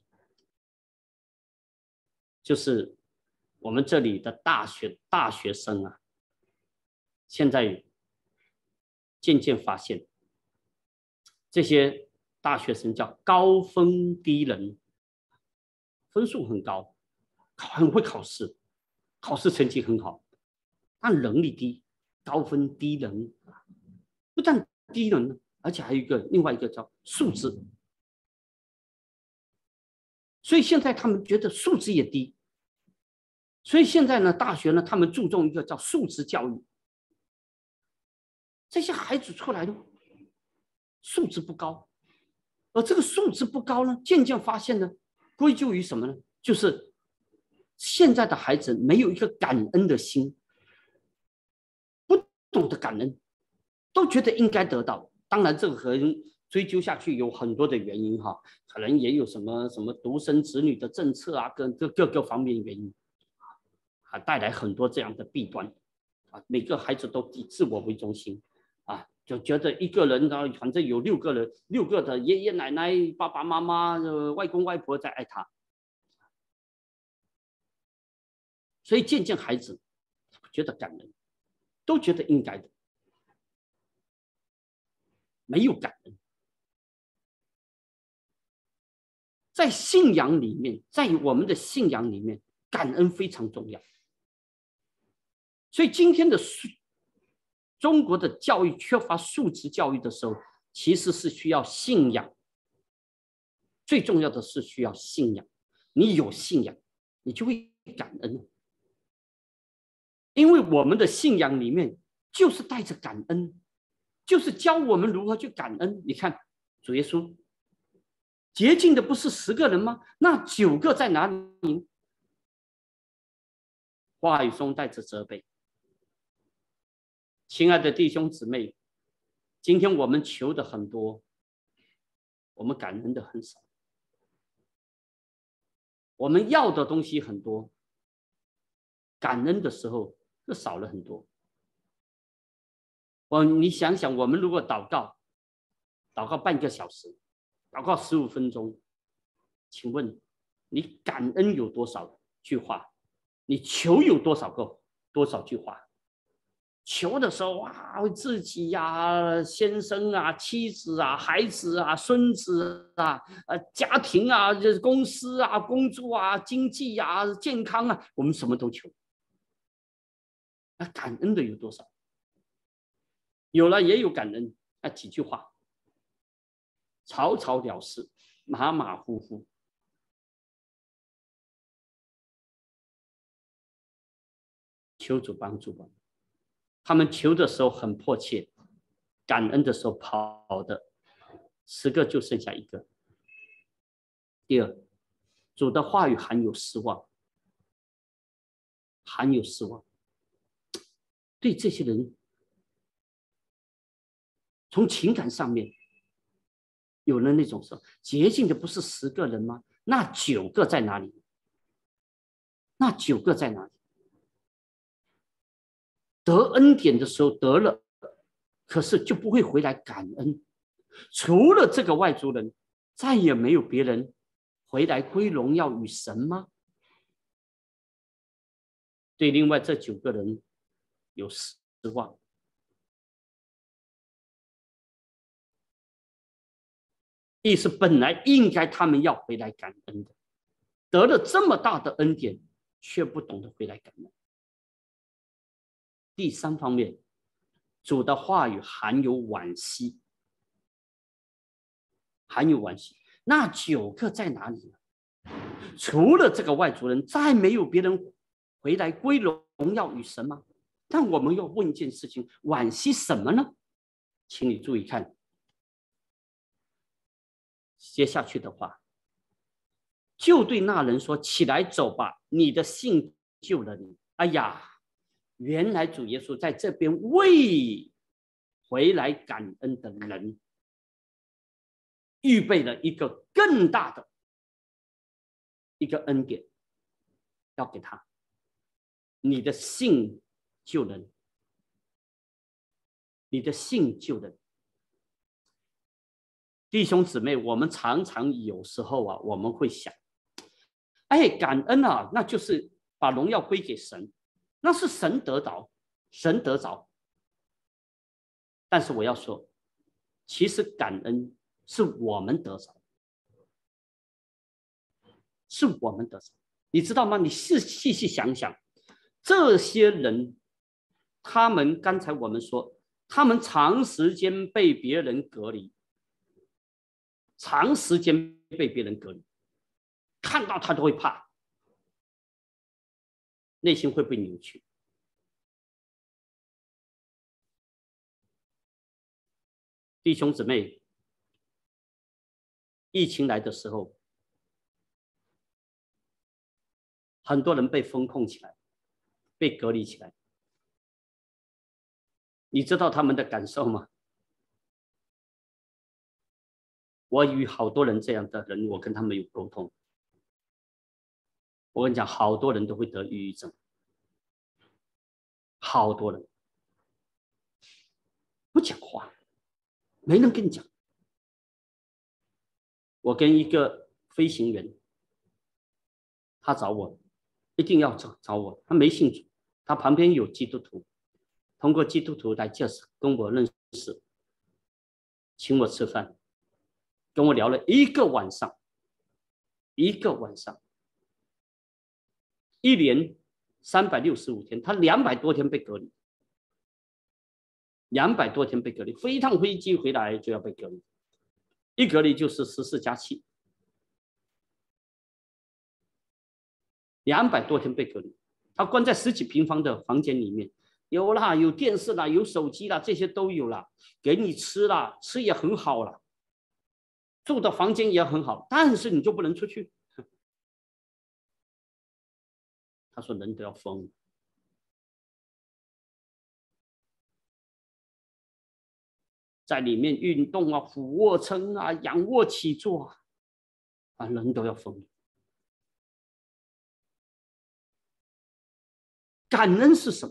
就是我们这里的大学生啊，现在渐渐发现，这些大学生叫高分低能，分数很高，很会考试，考试成绩很好，但能力低，高分低能。不但低能，而且还有另外一个叫素质。所以现在他们觉得素质也低，所以现在呢，大学呢，他们注重一个叫素质教育。这些孩子出来呢，素质不高，而这个素质不高呢，渐渐发现呢，归咎于什么呢？就是现在的孩子没有一个感恩的心，不懂得感恩，都觉得应该得到。当然，这个可能追究下去有很多的原因哈，可能也有什么独生子女的政策啊，跟各个方面原因啊，带来很多这样的弊端啊。每个孩子都以自我为中心就觉得一个人然后反正有6个人，6个的爷爷奶奶、爸爸妈妈、外公外婆在爱他，所以渐渐孩子觉得感恩，都觉得应该的，没有感恩。在信仰里面，在我们的信仰里面，感恩非常重要。所以今天的中国的教育缺乏素质教育的时候，其实是需要信仰。最重要的是需要信仰。你有信仰，你就会感恩。因为我们的信仰里面就是带着感恩，就是教我们如何去感恩。你看，主耶稣洁净的不是10个人吗？那9个在哪里？话语中带着责备。亲爱的弟兄姊妹，今天我们求的很多，我们感恩的很少。我们要的东西很多，感恩的时候就少了很多。你想想，我们如果祷告半个小时，祷告15分钟，请问你感恩有多少句话？你求有多少句话？求的时候啊，为自己呀、先生啊、妻子啊、孩子啊、孙子啊、家庭啊、公司啊、工作啊、经济啊、健康啊，我们什么都求。那感恩的有多少？有了也有感恩，那几句话，草草了事，马马虎虎。求主帮助吧。他们求的时候很迫切，感恩的时候跑的10个就剩下1个。第二，主的话语含有失望，含有失望。对这些人，从情感上面有了那种说，洁净的不是10个人吗？那9个在哪里？那9个在哪里？得恩典的时候得了，可是就不会回来感恩。除了这个外族人，再也没有别人回来归荣耀与神吗？对另外这9个人有失望。意思本来应该他们要回来感恩的，得了这么大的恩典，却不懂得回来感恩。第3方面，主的话语含有惋惜，含有惋惜。那9个在哪里呢？除了这个外族人，再没有别人回来归荣耀与神吗？但我们要问一件事情，惋惜什么呢？请你注意看接下去的话，就对那人说：“起来走吧，你的信救了你。”哎呀，原来主耶稣在这边为回来感恩的人预备了一个更大的一个恩典，要给他。你的信救了你，你的信救了你。弟兄姊妹，我们常常有时候啊，我们会想，哎，感恩啊，那就是把荣耀归给神，那是神得着，神得着。但是我要说，其实感恩是我们得着，是我们得着。你知道吗？你细细想想，这些人，他们刚才我们说，他们长时间被别人隔离，长时间被别人隔离，看到他都会怕，内心会被扭曲。弟兄姊妹，疫情来的时候，很多人被封控起来，被隔离起来。你知道他们的感受吗？我与好多人这样的人，我跟他们有沟通。我跟你讲，好多人都会得抑郁症，好多人不讲话， 没人跟你讲。我跟一个飞行员，他找我，一定要找我，他没信主，他旁边有基督徒，通过基督徒来介绍跟我认识，请我吃饭，跟我聊了一个晚上，一年365天，他200多天被隔离，200多天被隔离，飞一趟飞机回来就要被隔离，一隔离就是14+7。200多天被隔离，他关在10几平方的房间里面，有啦，有电视啦，有手机啦，这些都有啦，给你吃啦，吃也很好啦，住的房间也很好，但是你就不能出去。他说人都要疯，在里面运动啊，俯卧撑啊，仰卧起坐啊，人都要疯。感恩是什么？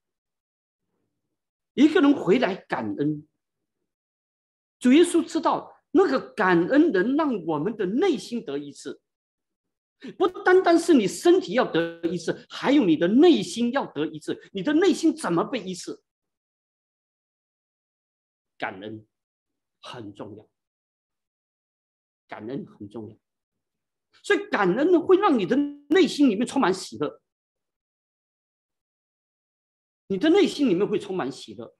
一个人回来感恩，主耶稣知道那个感恩能让我们的内心得医治，不单单是你身体要得医治，还有你的内心要得医治。你的内心怎么被医治？感恩很重要，感恩很重要。所以感恩呢，会让你的内心里面充满喜乐。你的内心里面会充满喜乐。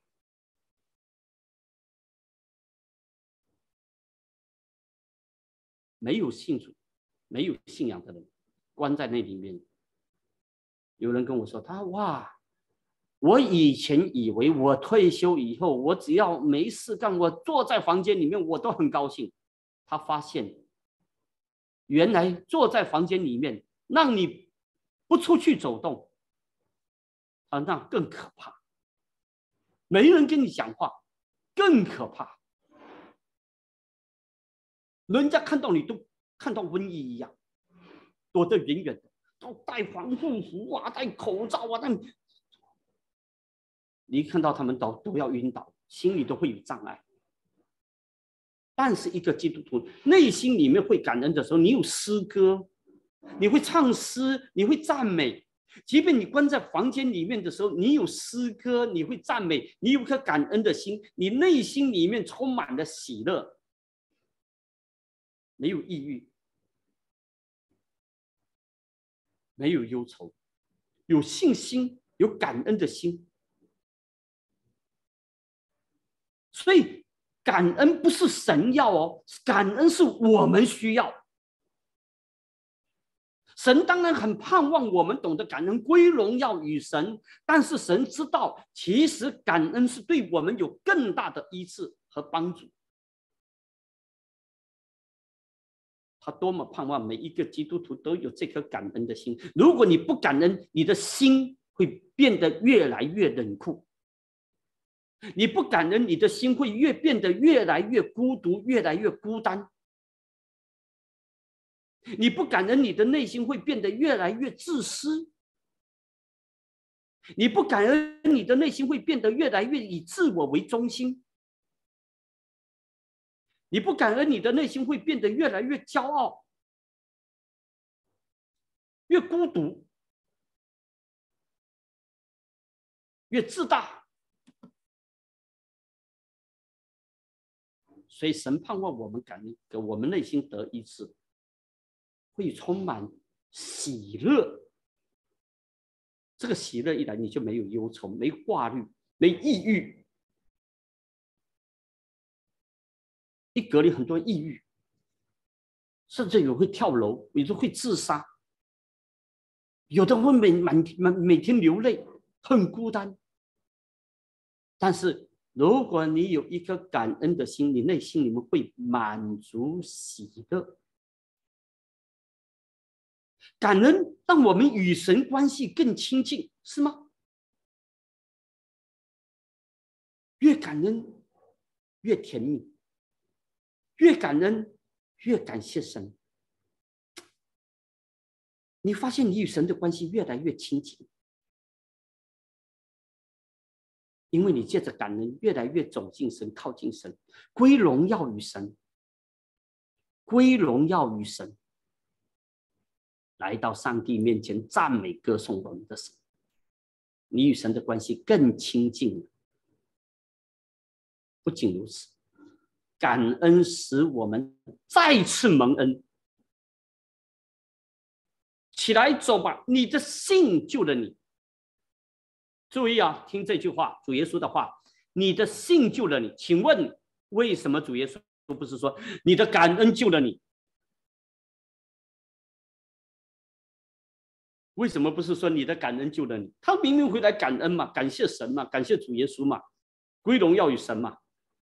没有信主、没有信仰的人，关在那里面。有人跟我说，哇，我以前以为我退休以后，我只要没事干，我坐在房间里面，我都很高兴。他发现，原来坐在房间里面，让你不出去走动。那更可怕，没人跟你讲话，更可怕。人家看到你都看到瘟疫一样，躲得远远的，都戴防护服啊，戴口罩啊，但你一看到他们都要晕倒，心里都会有障碍。但是一个基督徒内心里面会感恩的时候，你有诗歌，你会唱诗，你会赞美。即便你关在房间里面的时候，你有诗歌，你会赞美，你有颗感恩的心，你内心里面充满了喜乐，没有抑郁，没有忧愁，有信心，有感恩的心。所以感恩不是神要哦，感恩是我们需要。神当然很盼望我们懂得感恩，归荣耀与神，但是神知道，其实感恩是对我们有更大的医治和帮助。他多么盼望每一个基督徒都有这颗感恩的心。如果你不感恩，你的心会变得越来越冷酷；你不感恩，你的心会变得越来越孤独，越来越孤单。你不感恩，你的内心会变得越来越自私；你不感恩，你的内心会变得越来越以自我为中心；你不感恩，你的内心会变得越来越骄傲，越孤独，越自大。所以神盼望我们感恩，给我们内心得医治，会充满喜乐。这个喜乐一来，你就没有忧愁，没挂虑，没抑郁。一隔离很多抑郁，甚至有会跳楼，有的会自杀，有的会每天流泪，很孤单。但是如果你有一颗感恩的心，你内心里面会满足喜乐。感恩让我们与神关系更亲近，是吗？越感恩越甜蜜，越感恩越感谢神。你发现你与神的关系越来越亲近。 因为你借着感恩，越来越走近神，靠近神，归荣耀于神，归荣耀于神，来到上帝面前赞美歌颂我们的神，你与神的关系更亲近了。不仅如此，感恩使我们再次蒙恩。起来走吧，你的信救了你。注意啊，听这句话，主耶稣的话，你的信救了你。请问为什么主耶稣不是说你的感恩救了你？为什么不是说你的感恩救了你？他明明回来感恩嘛，感谢神嘛，感谢主耶稣嘛，归荣耀于神嘛。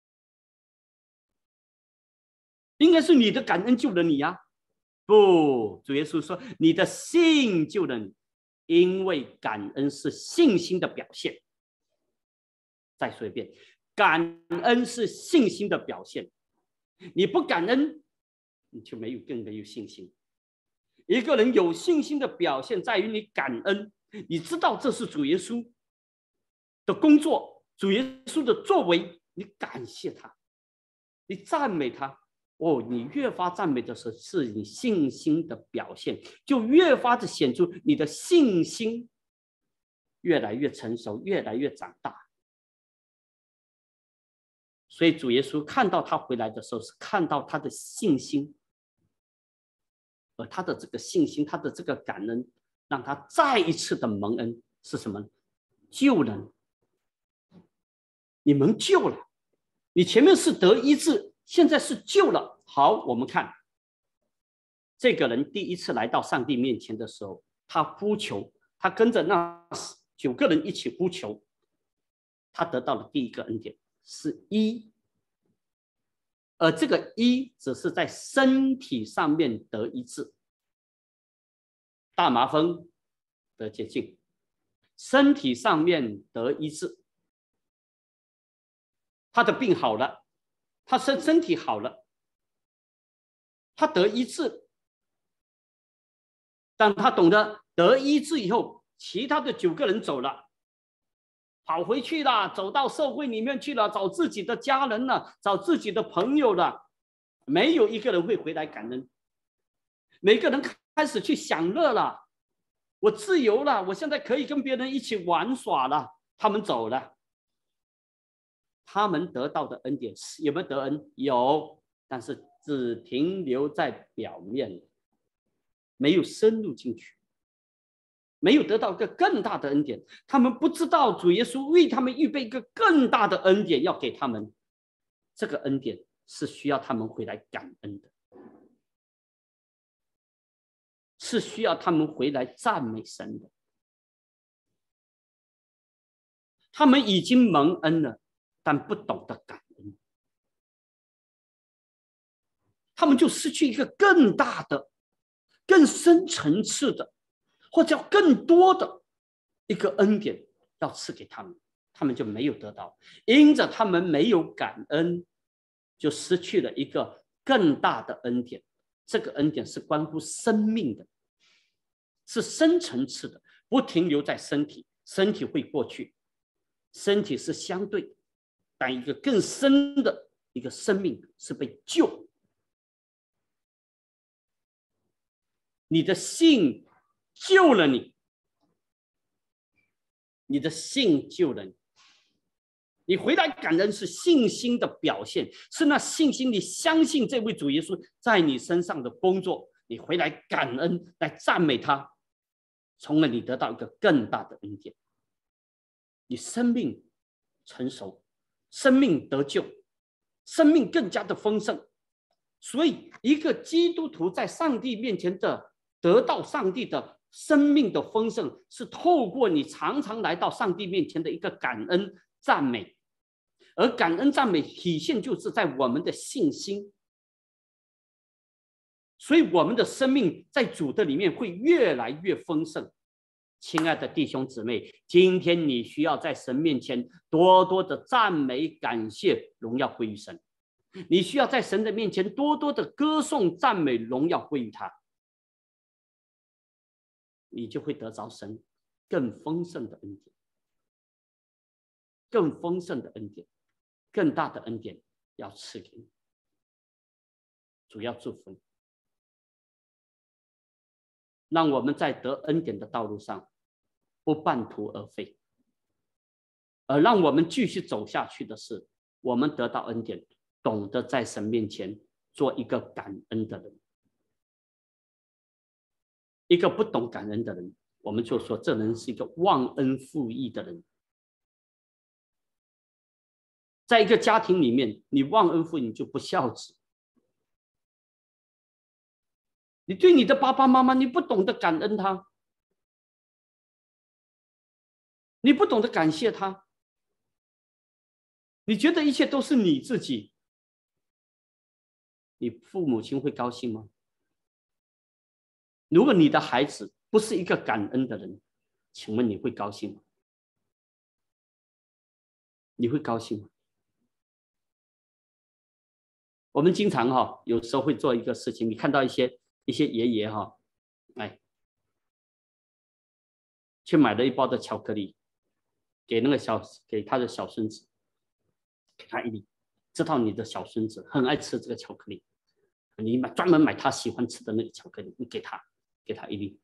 应该是你的感恩救了你啊。不，主耶稣说你的信救了你，因为感恩是信心的表现。再说一遍，感恩是信心的表现。你不感恩，你就更没有信心。一个人有信心的表现在于你感恩，你知道这是主耶稣的工作，主耶稣的作为，你感谢他，你赞美他。哦，你越发赞美的时候，是你信心的表现，就越发的显出你的信心越来越成熟，越来越长大。所以主耶稣看到他回来的时候，是看到他的信心，而他的这个信心，他的这个感恩，让他再一次的蒙恩是什么？救人，你蒙救了，你前面是得医治，现在是救了。好，我们看这个人第一次来到上帝面前的时候，他呼求，他跟着那9个人一起呼求，他得到了第一个恩典是医，而这个医只是在身体上面得医治。大麻风得洁净，身体上面得医治，他的病好了，他身体好了，他得医治。当他懂得得医治以后，其他的9个人走了，跑回去了，走到社会里面去了，找自己的家人了，找自己的朋友了，没有一个人会回来感恩。每个人开始去享乐了，我自由了，我现在可以跟别人一起玩耍了。他们走了，他们得到的恩典有没有得恩？有，但是只停留在表面，没有深入进去，没有得到一个更大的恩典。他们不知道主耶稣为他们预备一个更大的恩典要给他们，这个恩典是需要他们回来感恩的，是需要他们回来赞美神的。他们已经蒙恩了，但不懂得感恩，他们就失去一个更大的、更深层次的，或者更多的一个恩典要赐给他们，他们就没有得到。因着他们没有感恩，就失去了一个更大的恩典。这个恩典是关乎生命的，是深层次的，不停留在身体，身体会过去，身体是相对，但一个更深的一个生命是被救。你的信救了你，你的信救了你。你回来感恩是信心的表现，是那信心，你相信这位主耶稣在你身上的工作，你回来感恩，来赞美他，从而你得到一个更大的恩典。你生命成熟，生命得救，生命更加的丰盛。所以一个基督徒在上帝面前的得到上帝的生命的丰盛，是透过你常常来到上帝面前的一个感恩赞美。而感恩赞美体现就是在我们的信心，所以我们的生命在主的里面会越来越丰盛。亲爱的弟兄姊妹，今天你需要在神面前多多的赞美感谢，荣耀归于神。你需要在神的面前多多的歌颂赞美，荣耀归于他，你就会得着神更丰盛的恩典。 更丰盛的恩典，更大的恩典要赐给你。主要祝福你，让我们在得恩典的道路上不半途而废，而让我们继续走下去的是，我们得到恩典，懂得在神面前做一个感恩的人。一个不懂感恩的人，我们就说这人是一个忘恩负义的人。在一个家庭里面，你忘恩负义，你就不孝子。你对你的爸爸妈妈，你不懂得感恩他，你不懂得感谢他，你觉得一切都是你自己，你父母亲会高兴吗？如果你的孩子不是一个感恩的人，请问你会高兴吗？你会高兴吗？我们经常有时候会做一个事情，你看到一些爷爷去买了一包的巧克力，给他的小孙子，给他一粒，知道你的小孙子很爱吃这个巧克力，你专门买他喜欢吃的那个巧克力，你给他一粒，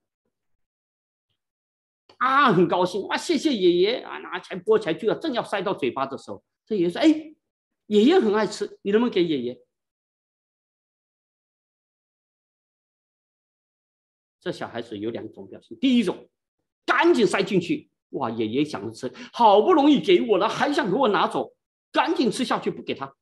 很高兴，哇，谢谢爷爷啊，拿起来剥起来就正要塞到嘴巴的时候，这爷爷说，爷爷很爱吃，你能不能给爷爷？这小孩子有2种表现，第一种，赶紧塞进去，哇，爷爷想着吃，好不容易给我了，还想给我拿走，赶紧吃下去，不给他。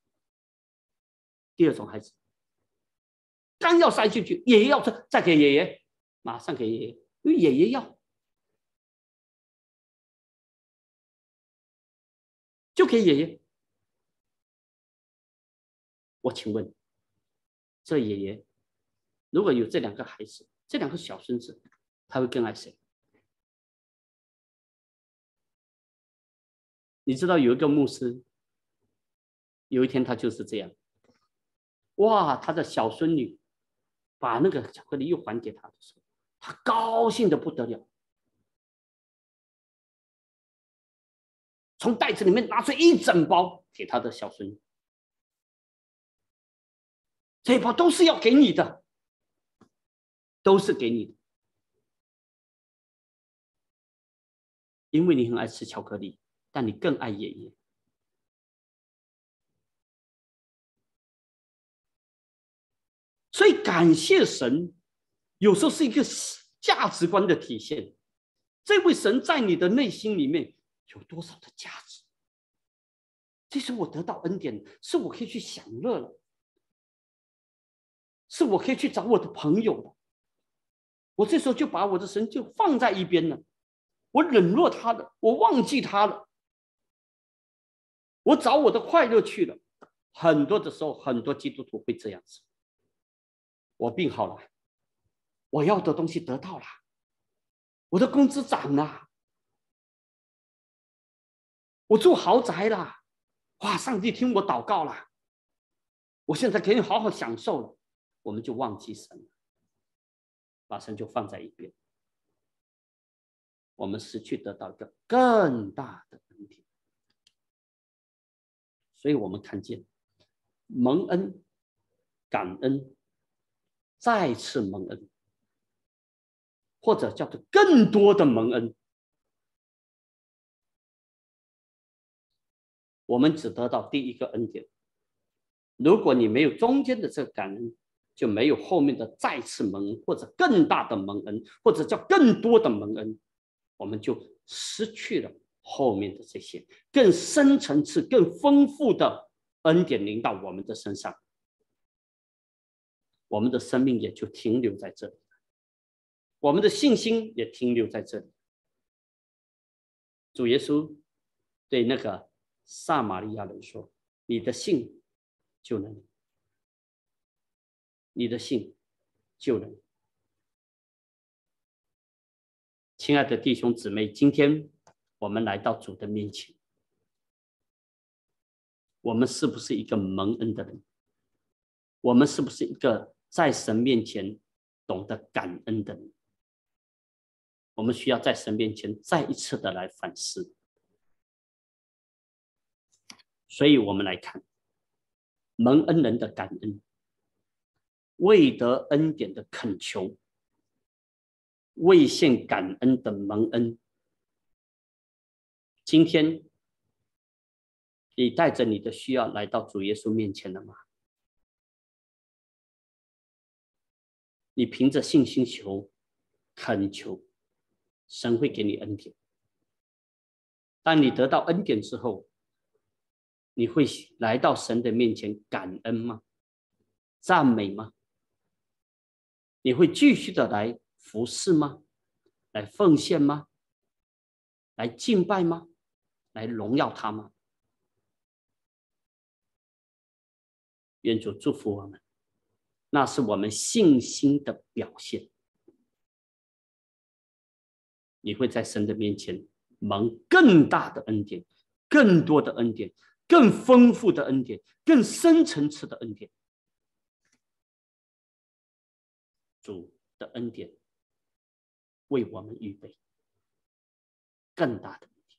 第二种孩子，刚要塞进去，爷爷要吃，再给爷爷，马上给爷爷，因为爷爷要，就给爷爷。我请问，这爷爷如果有这2个孩子，这2个小孙子，他会更爱谁？你知道有一个牧师，有一天他就是这样，哇，他的小孙女把那个巧克力又还给他的时候，他高兴得不得了，从袋子里面拿出一整包给他的小孙女，这一包都是要给你的，都是给你的，因为你很爱吃巧克力，但你更爱爷爷。所以感谢神有时候是一个价值观的体现，这位神在你的内心里面有多少的价值？这是我得到恩典，是我可以去享乐了，是我可以去找我的朋友了，我这时候就把我的神就放在一边了，我冷落他了，我忘记他了，我找我的快乐去了。很多的时候，很多基督徒会这样子，我病好了，我要的东西得到了，我的工资涨了，我住豪宅了，哇，上帝听我祷告了，我现在可以好好享受了，我们就忘记神了，把神就放在一边，我们失去得到一个更大的恩典。所以我们看见蒙恩、感恩、再次蒙恩，或者叫做更多的蒙恩，我们只得到第一个恩典。如果你没有中间的这个感恩，就没有后面的再次蒙恩，或者更大的蒙恩，或者叫更多的蒙恩，我们就失去了后面的这些更深层次、更丰富的恩典临到我们的身上，我们的生命也就停留在这里，我们的信心也停留在这里。主耶稣对那个撒玛利亚人说：“你的信救了你，你的信救了你。”亲爱的弟兄姊妹，今天我们来到主的面前，我们是不是一个蒙恩的人？我们是不是一个在神面前懂得感恩的人？我们需要在神面前再一次的来反思， 所以我们来看蒙恩人的感恩，未得恩典的恳求，未献感恩的蒙恩。今天你带着你的需要来到主耶稣面前了吗？你凭着信心求、恳求，神会给你恩典。当你得到恩典之后，你会来到神的面前感恩吗？赞美吗？你会继续的来服侍吗？来奉献吗？来敬拜吗？来荣耀他吗？愿主祝福我们，那是我们信心的表现。你会在神的面前蒙更大的恩典，更多的恩典，更丰富的恩典，更深层次的恩典。主的恩典为我们预备更大的恩典。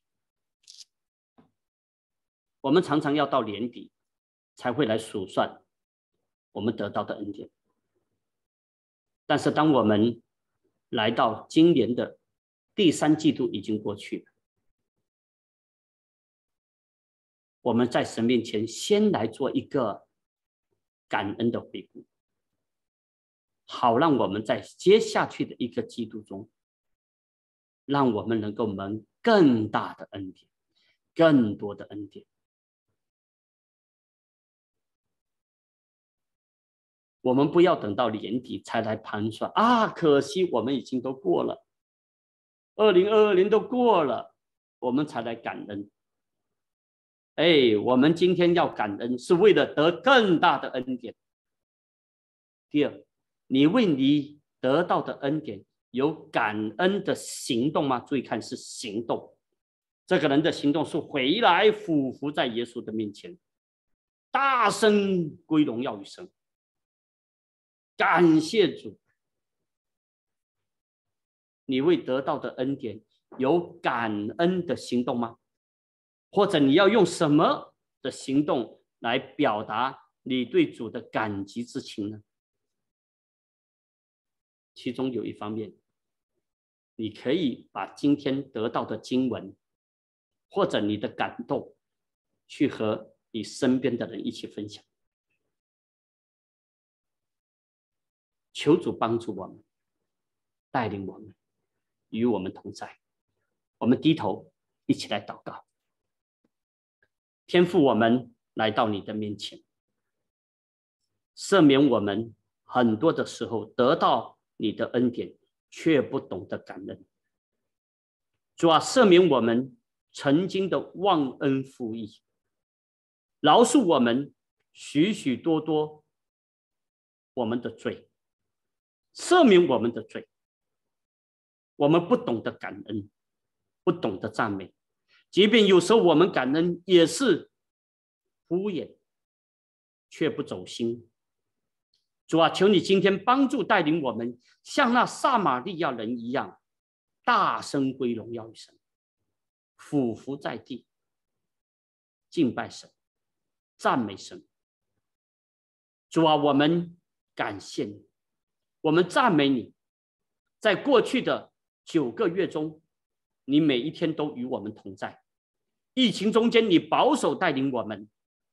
我们常常要到年底才会来数算我们得到的恩典，但是当我们来到今年的第3季度已经过去了，我们在神面前先来做一个感恩的回顾，好让我们在接下去的一个季度中，让我们能够蒙更大的恩典，更多的恩典。我们不要等到年底才来盘算啊，可惜我们已经都过了，2022年都过了，我们才来感恩。我们今天要感恩是为了得更大的恩典。第二，你为你得到的恩典有感恩的行动吗？注意看，是行动。这个人的行动是回来俯伏在耶稣的面前，大声归荣耀于神，感谢主。你为得到的恩典有感恩的行动吗？或者你要用什么的行动来表达你对主的感激之情呢？其中有一方面，你可以把今天得到的经文或者你的感动去和你身边的人一起分享。求主帮助我们，带领我们，与我们同在。我们低头一起来祷告。天父，我们来到你的面前，赦免我们很多的时候得到你的恩典却不懂得感恩。主啊，赦免我们曾经的忘恩负义，饶恕我们许许多多我们的罪，赦免我们的罪。我们不懂得感恩，不懂得赞美，即便有时候我们感恩也是敷衍，却不走心。主啊，求你今天帮助带领我们，像那撒玛利亚人一样，大声归荣耀于神，俯伏在地，敬拜神，赞美神。主啊，我们感谢你，我们赞美你。在过去的9个月中，你每一天都与我们同在。疫情中间，你保守带领我们，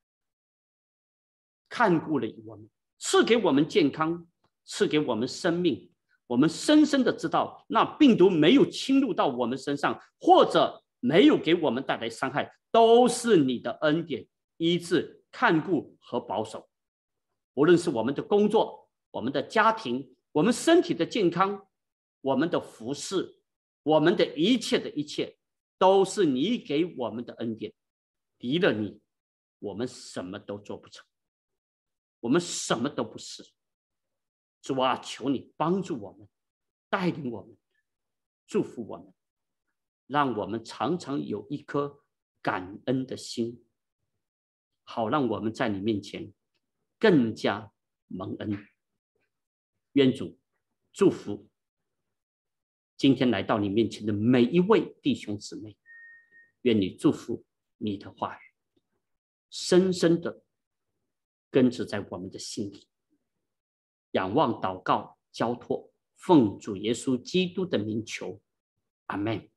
看顾了我们，赐给我们健康，赐给我们生命。我们深深的知道，那病毒没有侵入到我们身上，或者没有给我们带来伤害，都是你的恩典、医治、看顾和保守。无论是我们的工作、我们的家庭、我们身体的健康、我们的服侍，我们的一切的一切，都是你给我们的恩典。离了你，我们什么都做不成，我们什么都不是。主啊，求你帮助我们，带领我们，祝福我们，让我们常常有一颗感恩的心，好让我们在你面前更加蒙恩。愿主祝福今天来到你面前的每一位弟兄姊妹，愿你祝福你的话语， 深深的根植在我们的心里。仰望、祷告、交托，奉主耶稣基督的名求，阿们，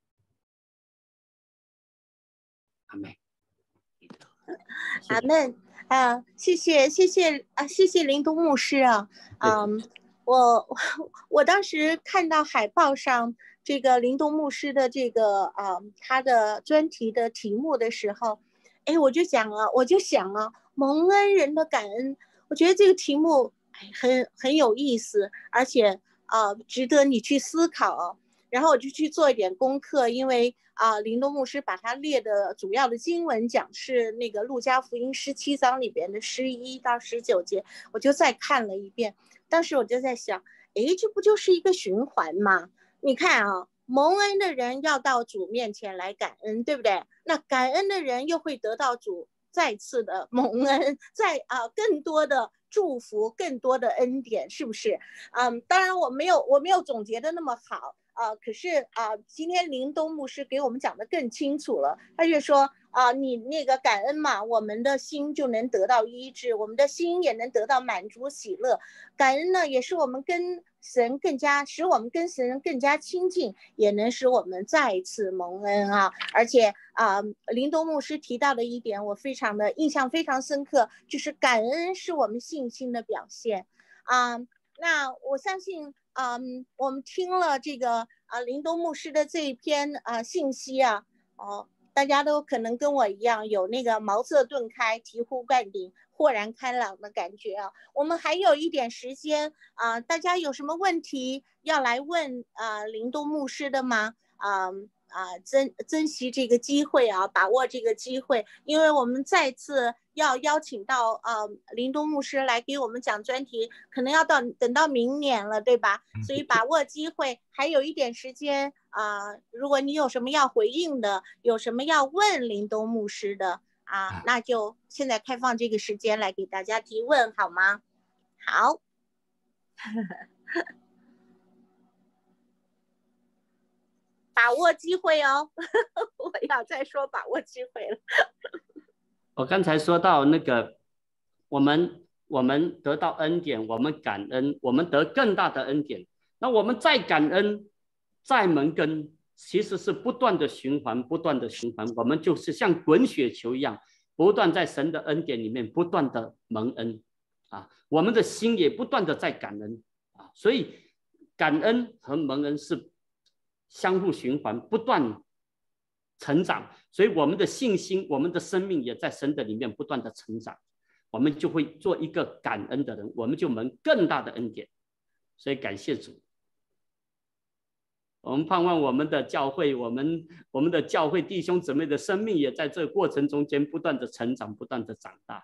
阿们， 阿们啊！谢谢林东牧师啊。我当时看到海报上这个林东牧师的这个他的专题的题目的时候，我就想啊，蒙恩人的感恩，我觉得这个题目很有意思，而且值得你去思考。然后我就去做一点功课，因为林东牧师把他列的主要的经文讲是那个路加福音17章里边的11到19节，我就再看了一遍。当时我就在想，这不就是一个循环吗？你看啊，蒙恩的人要到主面前来感恩，对不对？那感恩的人又会得到主再次的蒙恩，更多的祝福，更多的恩典，是不是？当然我没有总结的那么好。可是今天林东牧师给我们讲的更清楚了，他就说你那个感恩嘛，我们的心就能得到医治，我们的心也能得到满足喜乐。感恩呢，也是我们跟神使我们跟神更加亲近，也能使我们再一次蒙恩啊。而且林东牧师提到的一点，我印象非常深刻，就是感恩是我们信心的表现那我相信我们听了这个林东牧师的这一篇信息大家都可能跟我一样有那个茅塞顿开、醍醐灌顶、豁然开朗的感觉我们还有一点时间大家有什么问题要来问林东牧师的吗？珍惜这个机会把握这个机会，因为我们再次要邀请到林东牧师来给我们讲专题，可能要等到明年了，对吧？所以把握机会，还有一点时间如果你有什么要回应的，有什么要问林东牧师的那就现在开放这个时间来给大家提问，好吗？好。把握机会哦我要再说把握机会了我刚才说到那个我们得到恩典，我们感恩，我们得更大的恩典，那我们再感恩再蒙恩，其实是不断的循环，我们就是像滚雪球一样，不断在神的恩典里面不断的蒙恩我们的心也不断的在感恩所以感恩和蒙恩是相互循环，不断成长，所以我们的信心，我们的生命也在神的里面不断的成长，我们就会做一个感恩的人，我们就蒙更大的恩典。所以感谢主，我们盼望我们的教会，我们的教会弟兄姊妹的生命也在这个过程中间不断的成长，不断的长大。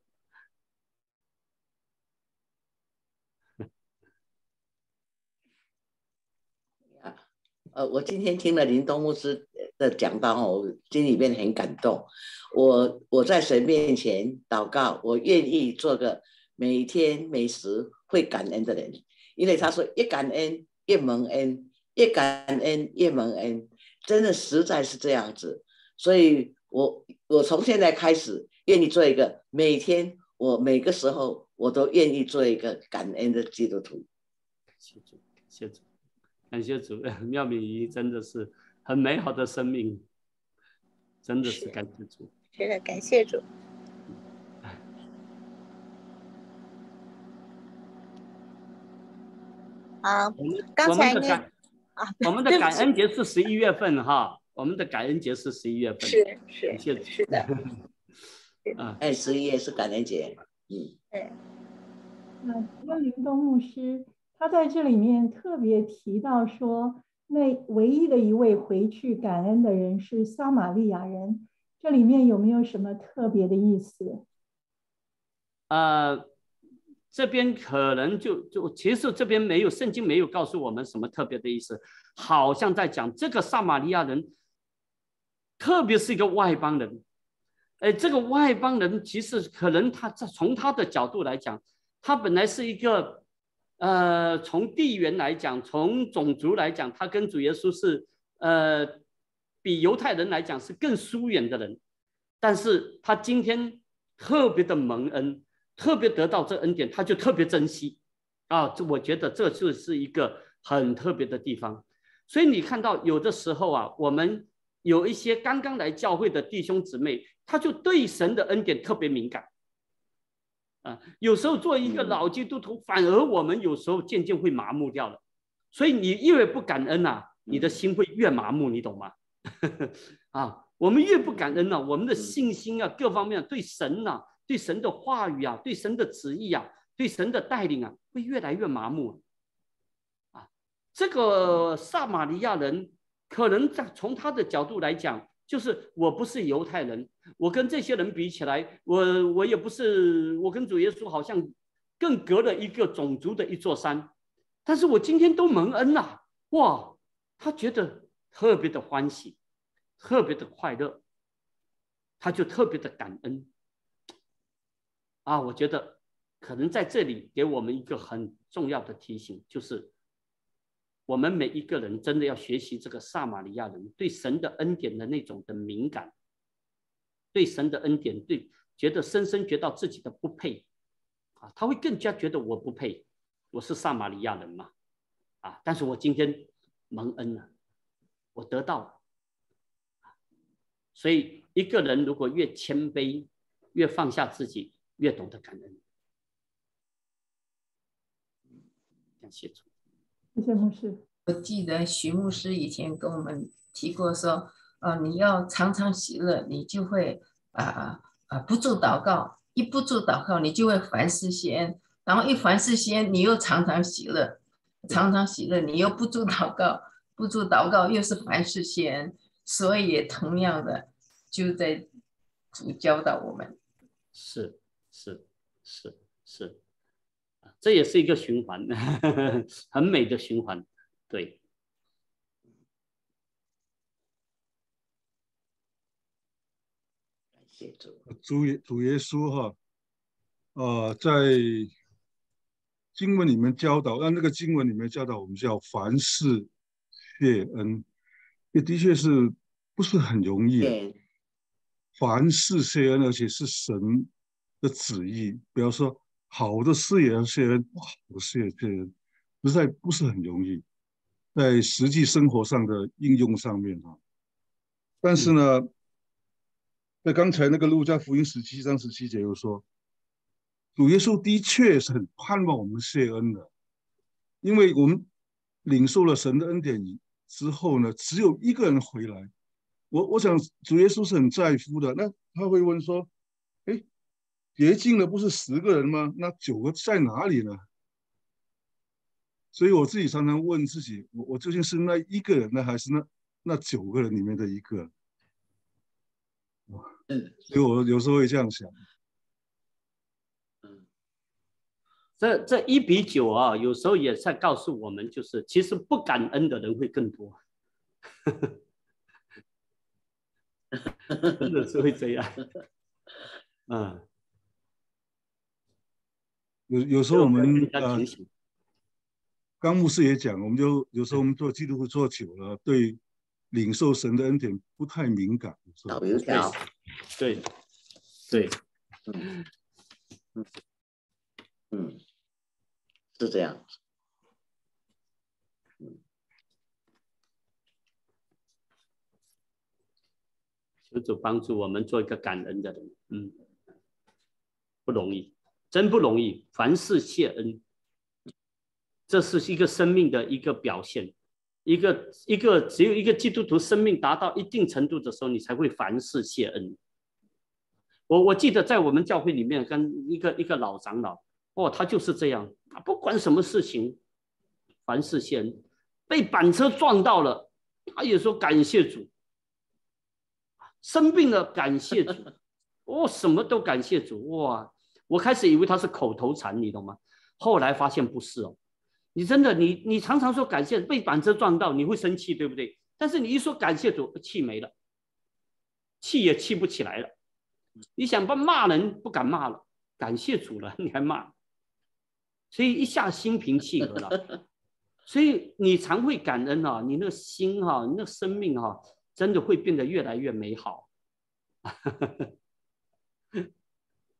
我今天听了林东牧师的讲道我心里面很感动。我在神面前祷告，我愿意做个每天每时会感恩的人，因为他说越感恩越蒙恩，越感恩越蒙恩，真的实在是这样子。所以我从现在开始愿意做一个每天我每个时候我都愿意做一个感恩的基督徒。 谢主，谢主。感谢主，妙敏仪真的是很美好的生命，真的是感谢主。 是的，感谢主。刚才我们的感恩节是11月份哈，我们的感恩节是11月份。 是的。 11月是感恩节。 那林东牧师。他在这里面特别提到说，那唯一的一位回去感恩的人是撒玛利亚人，这里面有没有什么特别的意思？ 这边可能就其实这边没有，圣经没有告诉我们什么特别的意思，好像在讲这个撒玛利亚人，特别是一个外邦人，这个外邦人其实可能他从他的角度来讲，他本来是一个。从地缘来讲，从种族来讲，他跟主耶稣是比犹太人来讲是更疏远的人，但是他今天特别的蒙恩，特别得到这恩典，他就特别珍惜啊。我觉得这就是一个很特别的地方。所以你看到有的时候啊，我们有一些刚刚来教会的弟兄姊妹，他就对神的恩典特别敏感啊。有时候作为一个老基督徒，反而我们有时候渐渐会麻木掉了。所以你越不感恩啊，你的心会越麻木，你懂吗？啊，我们越不感恩啊，我们的信心啊，各方面对神啊，对神的话语啊，对神的旨意啊，对神的带领啊，会越来越麻木啊。这个撒玛利亚人可能从他的角度来讲，就是我不是犹太人，我跟这些人比起来，我也不是，我跟主耶稣好像更隔了一个种族的一座山。但是我今天都蒙恩了，哇，他觉得特别的欢喜，特别的快乐，他就特别的感恩啊。我觉得可能在这里给我们一个很重要的提醒，就是我们每一个人真的要学习这个撒玛利亚人对神的恩典的那种的敏感，对神的恩典，对觉得深深觉到自己的不配啊，他会更加觉得我不配。我是撒玛利亚人嘛，啊！但是我今天蒙恩了，我得到了。所以一个人如果越谦卑，越放下自己，越懂得感恩。感谢主。 谢谢牧师。 我记得徐牧师以前跟我们提过说，你要常常喜乐，你就会不住祷告，一不住祷告，你就会凡事谢恩。然后一凡事谢恩，你又常常喜乐，常常喜乐，你又不住祷告，不住祷告又是凡事谢恩，所以也同样的就在主教导我们。 是，这也是一个循环，很美的循环。对， 感谢主。 主耶稣哈，在经文里面教导，那个经文里面教导我们叫凡事谢恩，也的确是不是很容易。凡事谢恩，而且是神的旨意。比方说，好的事也要谢恩，不好的事也谢恩，实在不是很容易，在实际生活上的应用上面哈。但是呢，在刚才那个路加福音17章17节又说，主耶稣的确是很盼望我们谢恩的，因为我们领受了神的恩典之后呢，只有一个人回来。我想主耶稣是很在乎的，那他会问说：“哎，洁净的不是10个人吗？那9个在哪里呢？”所以我自己常常问自己：我究竟是那一个人呢，还是那9个人里面的一个？所以我有时候会这样想。 这1比9啊，有时候也在告诉我们，就是其实不感恩的人会更多，真的是会这样。 有时候我们刚牧师也讲，我们就有时候我们做基督徒做久了，对领受神的恩典不太敏感。 对， 是这样。 求主帮助我们做一个感恩的人，不容易，真不容易。凡事谢恩，这是一个生命的一个表现。只有一个基督徒生命达到一定程度的时候，你才会凡事谢恩。我记得在我们教会里面跟一个老长老，他就是这样，不管什么事情，凡事谢恩。被板车撞到了，他也说感谢主。生病了感谢主，什么都感谢主。哇，我开始以为他是口头禅，你懂吗？后来发现不是哦。你真的你常常说感谢，被板车撞到你会生气，对不对？但是你一说感谢主，气没了，气也气不起来了。你想骂人不敢骂了，感谢主了你还骂，所以一下心平气和了。所以你常会感恩啊，你那个心啊，你那个生命啊，真的会变得越来越美好。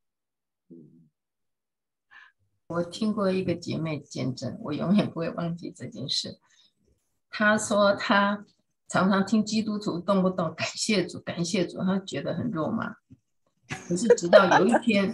我听过一个姐妹见证，我永远不会忘记这件事。她说她常常听基督徒动不动感谢主，感谢主，她觉得很肉麻。可是直到有一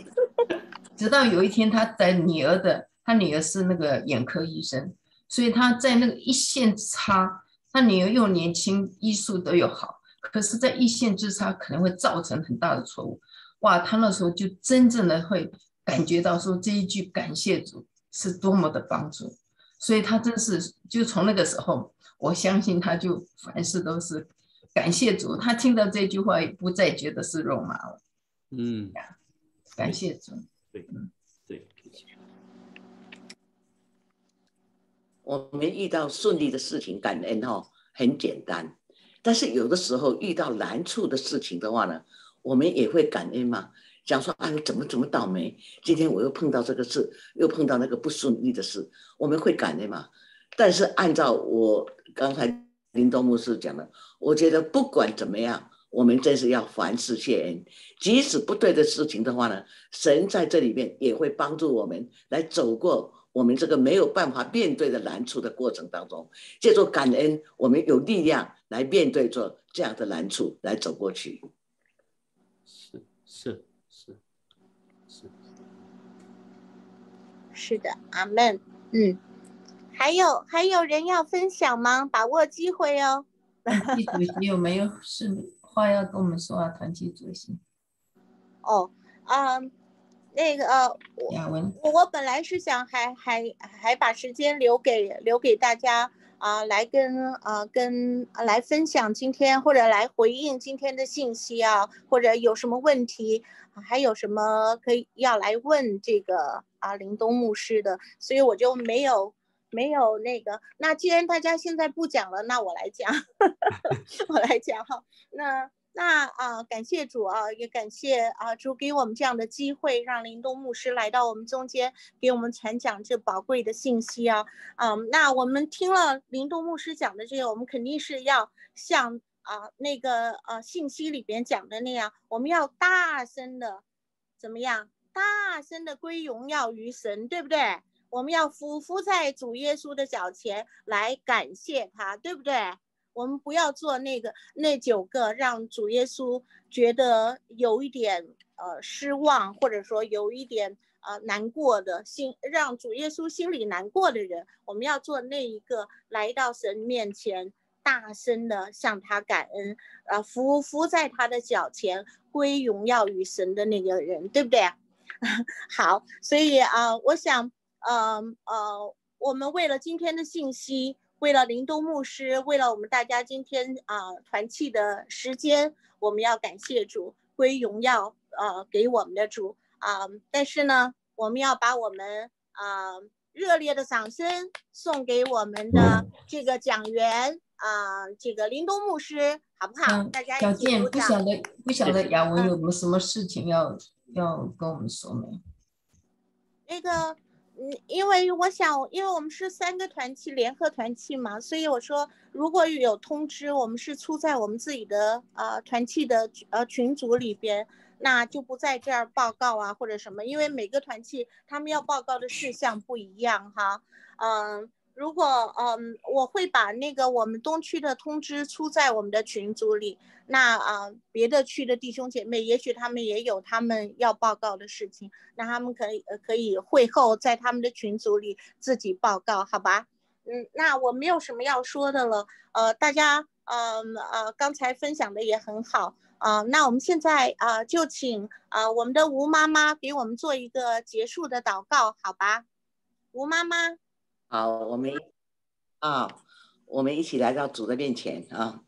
天，她在她女儿是那个眼科医生，所以她在那个一线之差，她女儿又年轻，医术都有好，可是在一线之差可能会造成很大的错误。哇，她那时候就真正的会感觉到说这一句感谢主是多么的帮助，所以她真是就从那个时候，我相信她就凡事都是感谢主，她听到这句话也不再觉得是肉麻了。感谢主。 对，对。 我们遇到顺利的事情，感恩很简单，但是有的时候遇到难处的事情的话呢，我们也会感恩嘛。讲说哎，怎么倒霉，今天我又碰到这个事，又碰到那个不顺利的事，我们会感恩嘛。但是按照我刚才林东牧师讲的，我觉得不管怎么样，我们真是要凡事谢恩。即使不对的事情的话呢，神在这里面也会帮助我们来走过我们这个没有办法面对的难处的过程当中，借助感恩，我们有力量来面对着这样的难处，来走过去。 是的，阿们。还有人要分享吗？把握机会哦。 团契主席有没有话要跟我们说啊？团契主席。 那个雅文， 我本来是想还把时间留给大家来来分享今天，或者来回应今天的信息啊，或者有什么问题，还有什么要来问这个林东牧师的，所以我就没有那个。那既然大家现在不讲了，那我来讲，我来讲哈。那感谢主也感谢主给我们这样的机会，让林东牧师来到我们中间，给我们传讲这宝贵的信息那我们听了林东牧师讲的这个，我们肯定是要像那个信息里边讲的那样，我们要大声的怎么样？大声的归荣耀于神，对不对？我们要俯伏在主耶稣的脚前来感谢他，对不对？我们不要做那9个让主耶稣觉得有一点失望，或者说有一点难过的心，让主耶稣心里难过的人。我们要做那一个来到神面前大声的向他感恩，伏在他的脚前归荣耀于神的那个人，对不对？好，所以我想我们为了今天的信息，为了林东牧师，为了我们大家今天团契的时间，我们要感谢主，归荣耀给我们的主但是呢，我们要把我们热烈的掌声送给我们的这个讲员这个林东牧师，好不好？大家一起鼓掌。 不晓得雅文有没有什么事情要跟我们说没？ 那个因为我想，因为我们是3个团契联合团契嘛，所以我说如果有通知，我们是出在我们自己的团契的群组里边，那就不在这儿报告或者什么，因为每个团契他们要报告的事项不一样哈。如果我会把那个我们东区的通知出在我们的群组里，那别的区的弟兄姐妹也许他们也有他们要报告的事情，那他们可以会后在他们的群组里自己报告，好吧？那我没有什么要说的了。大家刚才分享的也很好那我们现在就请我们的吴妈妈给我们做一个结束的祷告，好吧？吴妈妈。 好，我们一起来到主的面前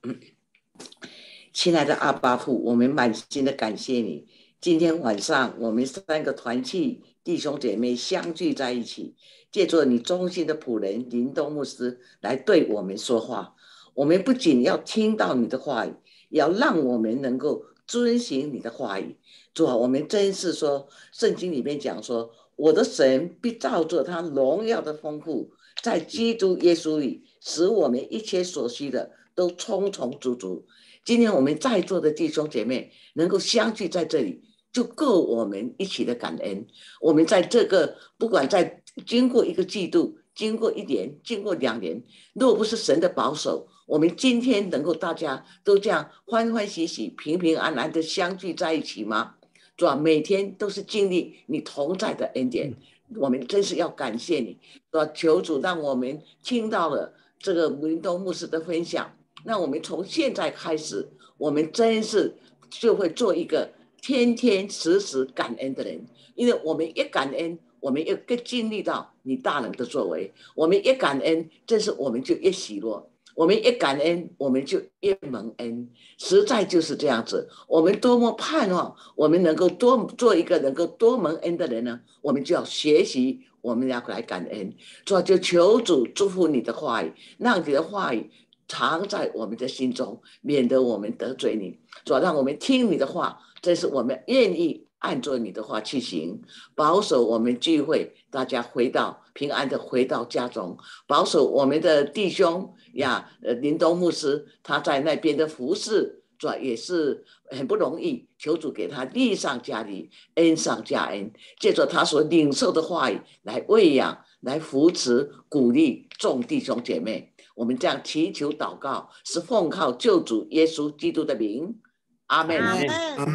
亲爱的阿爸父，我们满心的感谢你。今天晚上我们3个团契弟兄姐妹相聚在一起，借助你忠心的仆人林东牧师来对我们说话。我们不仅要听到你的话语，也要让我们能够遵行你的话语。主啊，我们真是说圣经里面讲说，我的神必照着他荣耀的丰富，在基督耶稣里，使我们一切所需的都充充足足。今天我们在座的弟兄姐妹能够相聚在这里， 就够我们一起的感恩。我们在这个不管在经过一个季度，经过1年，经过2年，若不是神的保守，我们今天能够大家都这样欢欢喜喜、平平安安的相聚在一起吗？主啊，每天都是经历你同在的恩典，我们真是要感谢你。主啊，求主让我们听到了这个林东牧师的分享，让我们从现在开始，我们真是就会做一个天天时时感恩的人。因为我们一感恩，我们越经历到你大能的作为，我们越感恩，真是我们就越喜乐，我们越感恩，我们就越蒙恩，实在就是这样子。我们多么盼望我们能够多做一个能够多蒙恩的人呢？我们就要学习，我们要来感恩。主啊，就求主祝福你的话语，让你的话语藏在我们的心中，免得我们得罪你。主啊，让我们听你的话，这是我们愿意按照你的话去行，保守我们聚会，大家平安的回到家中，保守我们的弟兄呀，林东牧师他在那边的服侍，主要也是很不容易，求主给他力上加力，恩上加恩，借着他所领受的话语来喂养，来扶持鼓励众弟兄姐妹。我们这样祈求祷告，是奉靠救主耶稣基督的名，阿们。